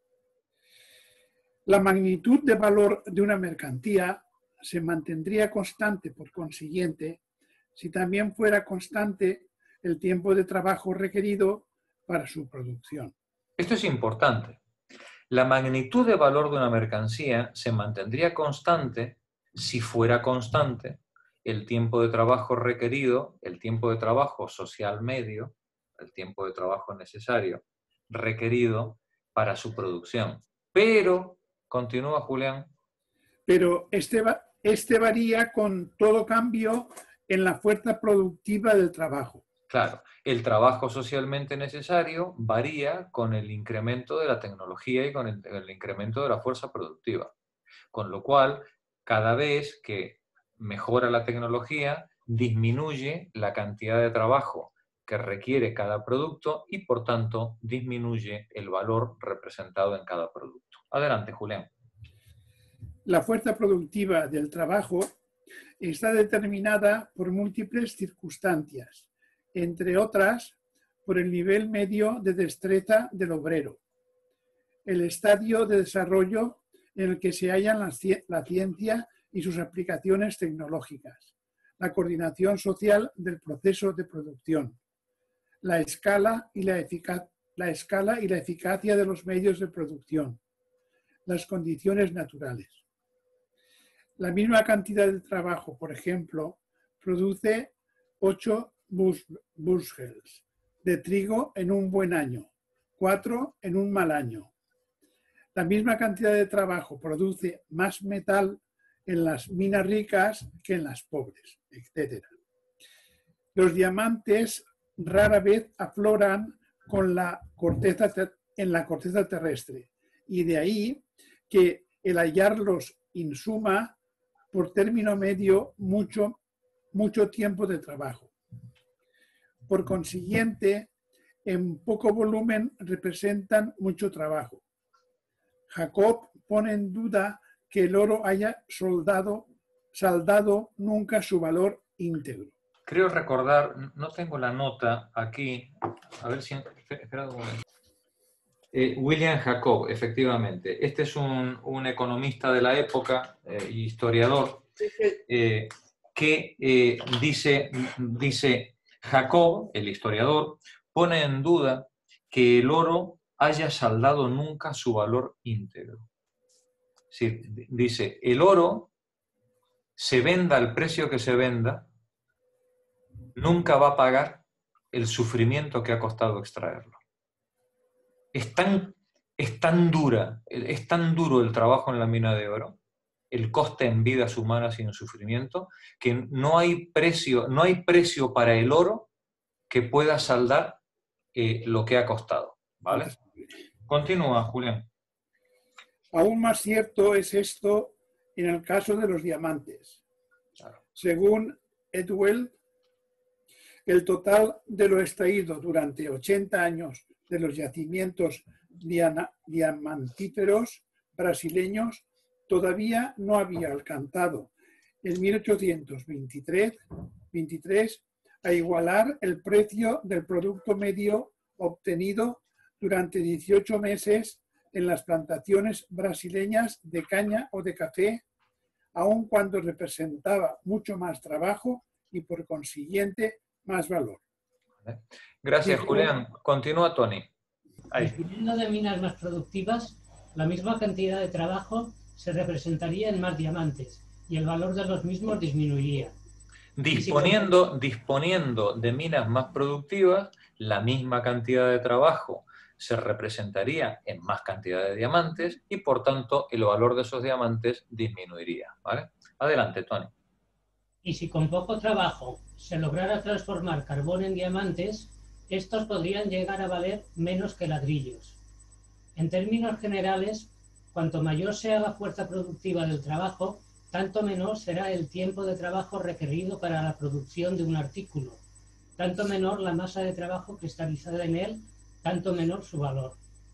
S12: La magnitud de valor de una mercancía se mantendría constante, por consiguiente, si también fuera constante el tiempo de trabajo requerido para su producción.
S1: Esto es importante. La magnitud de valor de una mercancía se mantendría constante si fuera constante el tiempo de trabajo requerido, el tiempo de trabajo social medio, el tiempo de trabajo necesario requerido para su producción. Pero, continúa Julián.
S12: Pero este varía con todo cambio en la fuerza productiva del trabajo.
S1: Claro, el trabajo socialmente necesario varía con el incremento de la tecnología y con el incremento de la fuerza productiva. Con lo cual, cada vez que mejora la tecnología, disminuye la cantidad de trabajo que requiere cada producto y, por tanto, disminuye el valor representado en cada producto. Adelante, Julián.
S12: La fuerza productiva del trabajo está determinada por múltiples circunstancias, entre otras, por el nivel medio de destreza del obrero, el estadio de desarrollo en el que se hallan la ciencia y sus aplicaciones tecnológicas, la coordinación social del proceso de producción, la escala y la eficacia de los medios de producción, las condiciones naturales. La misma cantidad de trabajo, por ejemplo, produce 8 bushels de trigo en un buen año, 4 en un mal año. La misma cantidad de trabajo produce más metal en las minas ricas que en las pobres, etc. Los diamantes rara vez afloran en la corteza terrestre, y de ahí que el hallarlos insuma por término medio mucho tiempo de trabajo. Por consiguiente, en poco volumen representan mucho trabajo. Jacob pone en duda que el oro haya saldado nunca su valor íntegro.
S1: Creo recordar, no tengo la nota aquí, a ver si... Espera un momento. William Jacob, efectivamente. Este es un economista de la época, historiador, que dice, Jacob, el historiador, pone en duda que el oro haya saldado nunca su valor íntegro. Sí, dice, el oro, se venda al precio que se venda, nunca va a pagar el sufrimiento que ha costado extraerlo. Es tan duro el trabajo en la mina de oro, el coste en vidas humanas y en sufrimiento, que no hay precio para el oro que pueda saldar lo que ha costado, ¿vale? Continúa, Julián.
S12: Aún más cierto es esto en el caso de los diamantes. Claro. Según Edwell, el total de lo extraído durante 80 años de los yacimientos diamantíferos brasileños todavía no había alcanzado en 1823 a igualar el precio del producto medio obtenido durante 18 meses en las plantaciones brasileñas de caña o de café, aun cuando representaba mucho más trabajo y por consiguiente más valor.
S1: Gracias, Julián. Continúa, Tony. Ahí.
S13: Disponiendo de minas más productivas, la misma cantidad de trabajo se representaría en más diamantes y el valor de los mismos disminuiría.
S1: Disponiendo de minas más productivas, la misma cantidad de trabajo se representaría en más cantidad de diamantes y, por tanto, el valor de esos diamantes disminuiría. ¿Vale? Adelante, Tony.
S13: Y si con poco trabajo se lograra transformar carbón en diamantes, estos podrían llegar a valer menos que ladrillos. En términos generales, cuanto mayor sea la fuerza productiva del trabajo, tanto menor será el tiempo de trabajo requerido para la producción de un artículo, tanto menor la masa de trabajo cristalizada en él, tanto menor su valor.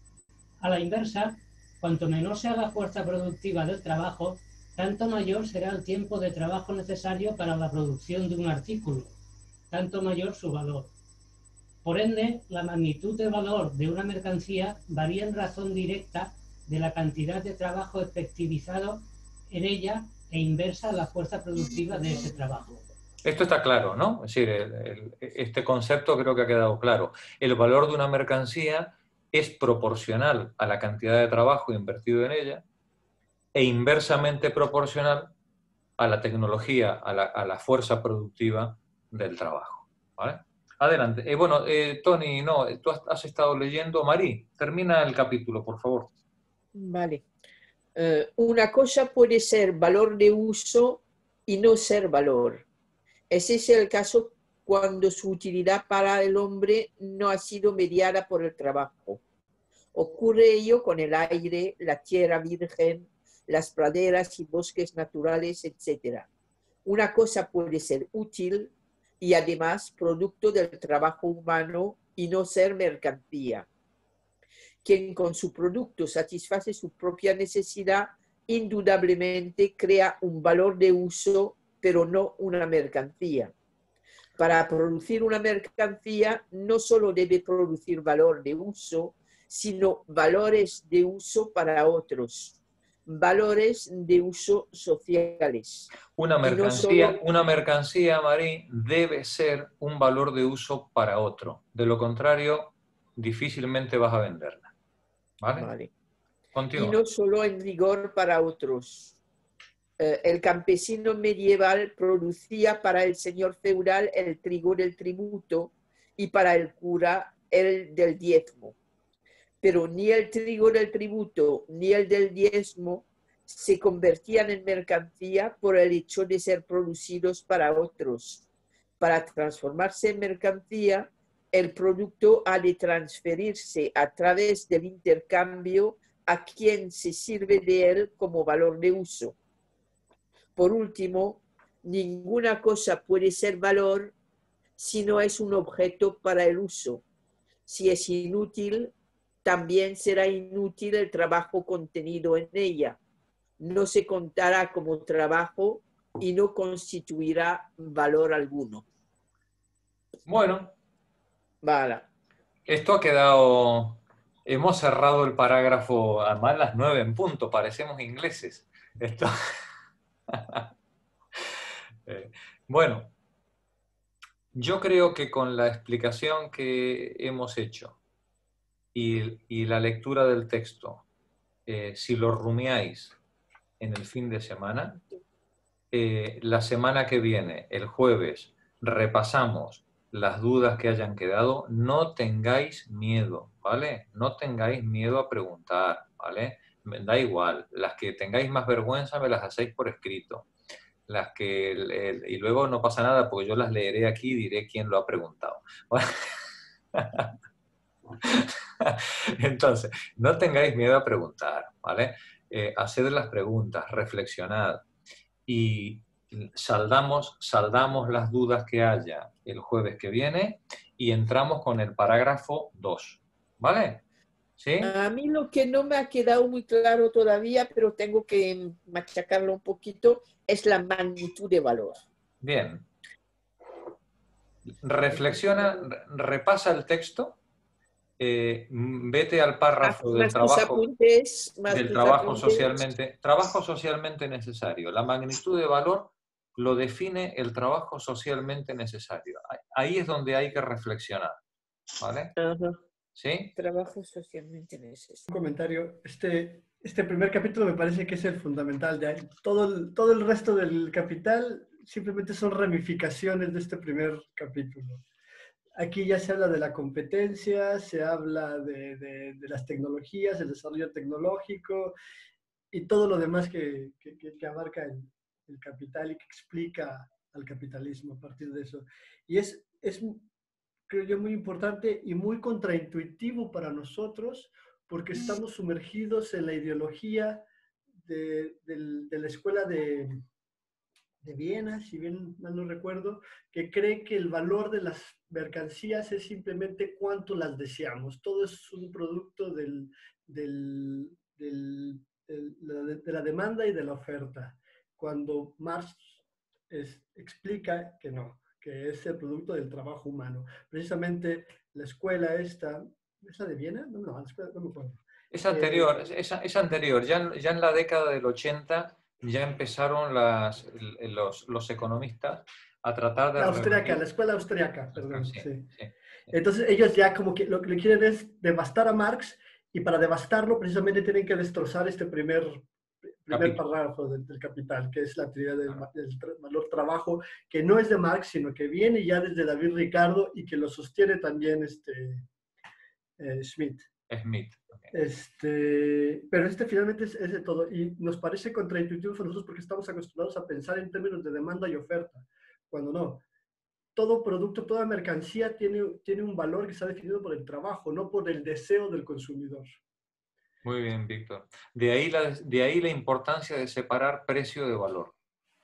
S13: A la inversa, cuanto menor sea la fuerza productiva del trabajo, tanto mayor será el tiempo de trabajo necesario para la producción de un artículo, tanto mayor su valor. Por ende, la magnitud de valor de una mercancía varía en razón directa de la cantidad de trabajo efectivizado en ella e inversa a la fuerza productiva de ese trabajo.
S1: Esto está claro, ¿no? Es decir, este concepto creo que ha quedado claro. El valor de una mercancía es proporcional a la cantidad de trabajo invertido en ella e inversamente proporcional a la tecnología, a la fuerza productiva del trabajo. ¿Vale? Adelante. Tony, no, tú has estado leyendo. Marí, termina el capítulo, por favor.
S14: Vale. Una cosa puede ser valor de uso y no ser valor. Ese es el caso cuando su utilidad para el hombre no ha sido mediada por el trabajo. Ocurre ello con el aire, la tierra virgen, las praderas y bosques naturales, etc. Una cosa puede ser útil y además producto del trabajo humano y no ser mercancía. Quien con su producto satisface su propia necesidad, indudablemente crea un valor de uso, pero no una mercancía. Para producir una mercancía no solo debe producir valor de uso, sino valores de uso para otros, valores de uso sociales.
S1: Una mercancía, Marí, debe ser un valor de uso para otro. De lo contrario, difícilmente vas a venderla. ¿Vale?
S14: Vale.
S1: Continúa.
S14: Y no solo en rigor para otros. El campesino medieval producía para el señor feudal el trigo del tributo y para el cura el del diezmo. Pero ni el trigo del tributo ni el del diezmo se convertían en mercancía por el hecho de ser producidos para otros. Para transformarse en mercancía, el producto ha de transferirse a través del intercambio a quien se sirve de él como valor de uso. Por último, ninguna cosa puede ser valor si no es un objeto para el uso. Si es inútil, también será inútil el trabajo contenido en ella. No se contará como trabajo y no constituirá valor alguno.
S1: Bueno.
S14: Vale.
S1: Esto ha quedado... Hemos cerrado el parágrafo a más las 9 en punto. Parecemos ingleses. Esto... Bueno. Yo creo que con la explicación que hemos hecho y la lectura del texto, si lo rumiáis en el fin de semana, la semana que viene, el jueves, repasamos las dudas que hayan quedado. No tengáis miedo, ¿vale? No tengáis miedo a preguntar, ¿vale? Da igual, las que tengáis más vergüenza me las hacéis por escrito. Las que, y luego no pasa nada porque yo las leeré aquí y diré quién lo ha preguntado. Entonces, no tengáis miedo a preguntar, ¿vale? Haced las preguntas, reflexionad y saldamos las dudas que haya el jueves que viene y entramos con el parágrafo 2, ¿vale? ¿Sí?
S14: A mí lo que no me ha quedado muy claro todavía, pero tengo que machacarlo un poquito, es la magnitud de valor.
S1: Bien. Reflexiona, repasa el texto, vete al párrafo del trabajo socialmente necesario. La magnitud de valor lo define el trabajo socialmente necesario. Ahí es donde hay que reflexionar, ¿vale? ¿Sí?
S14: Trabajo socialmente necesario.
S9: Un comentario. Este primer capítulo me parece que es el fundamental. Todo el resto del Capital simplemente son ramificaciones de este primer capítulo. Aquí ya se habla de la competencia, se habla de las tecnologías, el desarrollo tecnológico y todo lo demás que abarca el Capital y que explica al capitalismo a partir de eso. Y es creo yo, muy importante y muy contraintuitivo para nosotros, porque estamos sumergidos en la ideología de la escuela de Viena, si bien mal no recuerdo, que cree que el valor de las mercancías es simplemente cuánto las deseamos. Todo es un producto de la demanda y de la oferta. Cuando Marx explica que no, que es el producto del trabajo humano. Precisamente la escuela esta, ¿es la de Viena? No, la escuela, no me acuerdo.
S1: Es anterior, es anterior. Ya en la década del 80 ya empezaron los economistas a tratar de...
S9: La escuela austriaca, perdón. Sí. Entonces ellos ya como que lo que quieren es devastar a Marx, y para devastarlo precisamente tienen que destrozar este primer párrafo del Capital, que es la teoría del valor trabajo, que no es de Marx, sino que viene ya desde David Ricardo y que lo sostiene también Schmidt. Pero finalmente es de todo, y nos parece contraintuitivo a nosotros porque estamos acostumbrados a pensar en términos de demanda y oferta, cuando no. Todo producto, toda mercancía tiene un valor que está definido por el trabajo, no por el deseo del consumidor.
S1: Muy bien, Víctor. De ahí la importancia de separar precio de valor.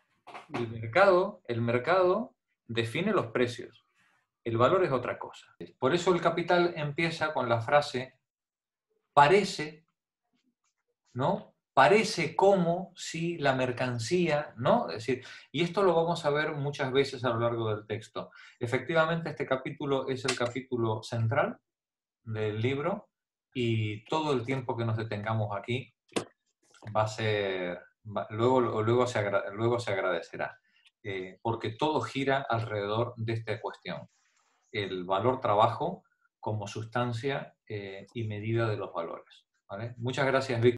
S1: El mercado define los precios. El valor es otra cosa. Por eso el Capital empieza con la frase parece, ¿no? Parece como si la mercancía, ¿no? Es decir, y esto lo vamos a ver muchas veces a lo largo del texto. Efectivamente, este capítulo es el capítulo central del libro, y todo el tiempo que nos detengamos aquí va a ser, luego se agradecerá, porque todo gira alrededor de esta cuestión, el valor trabajo como sustancia y medida de los valores, ¿vale? Muchas gracias, Víctor.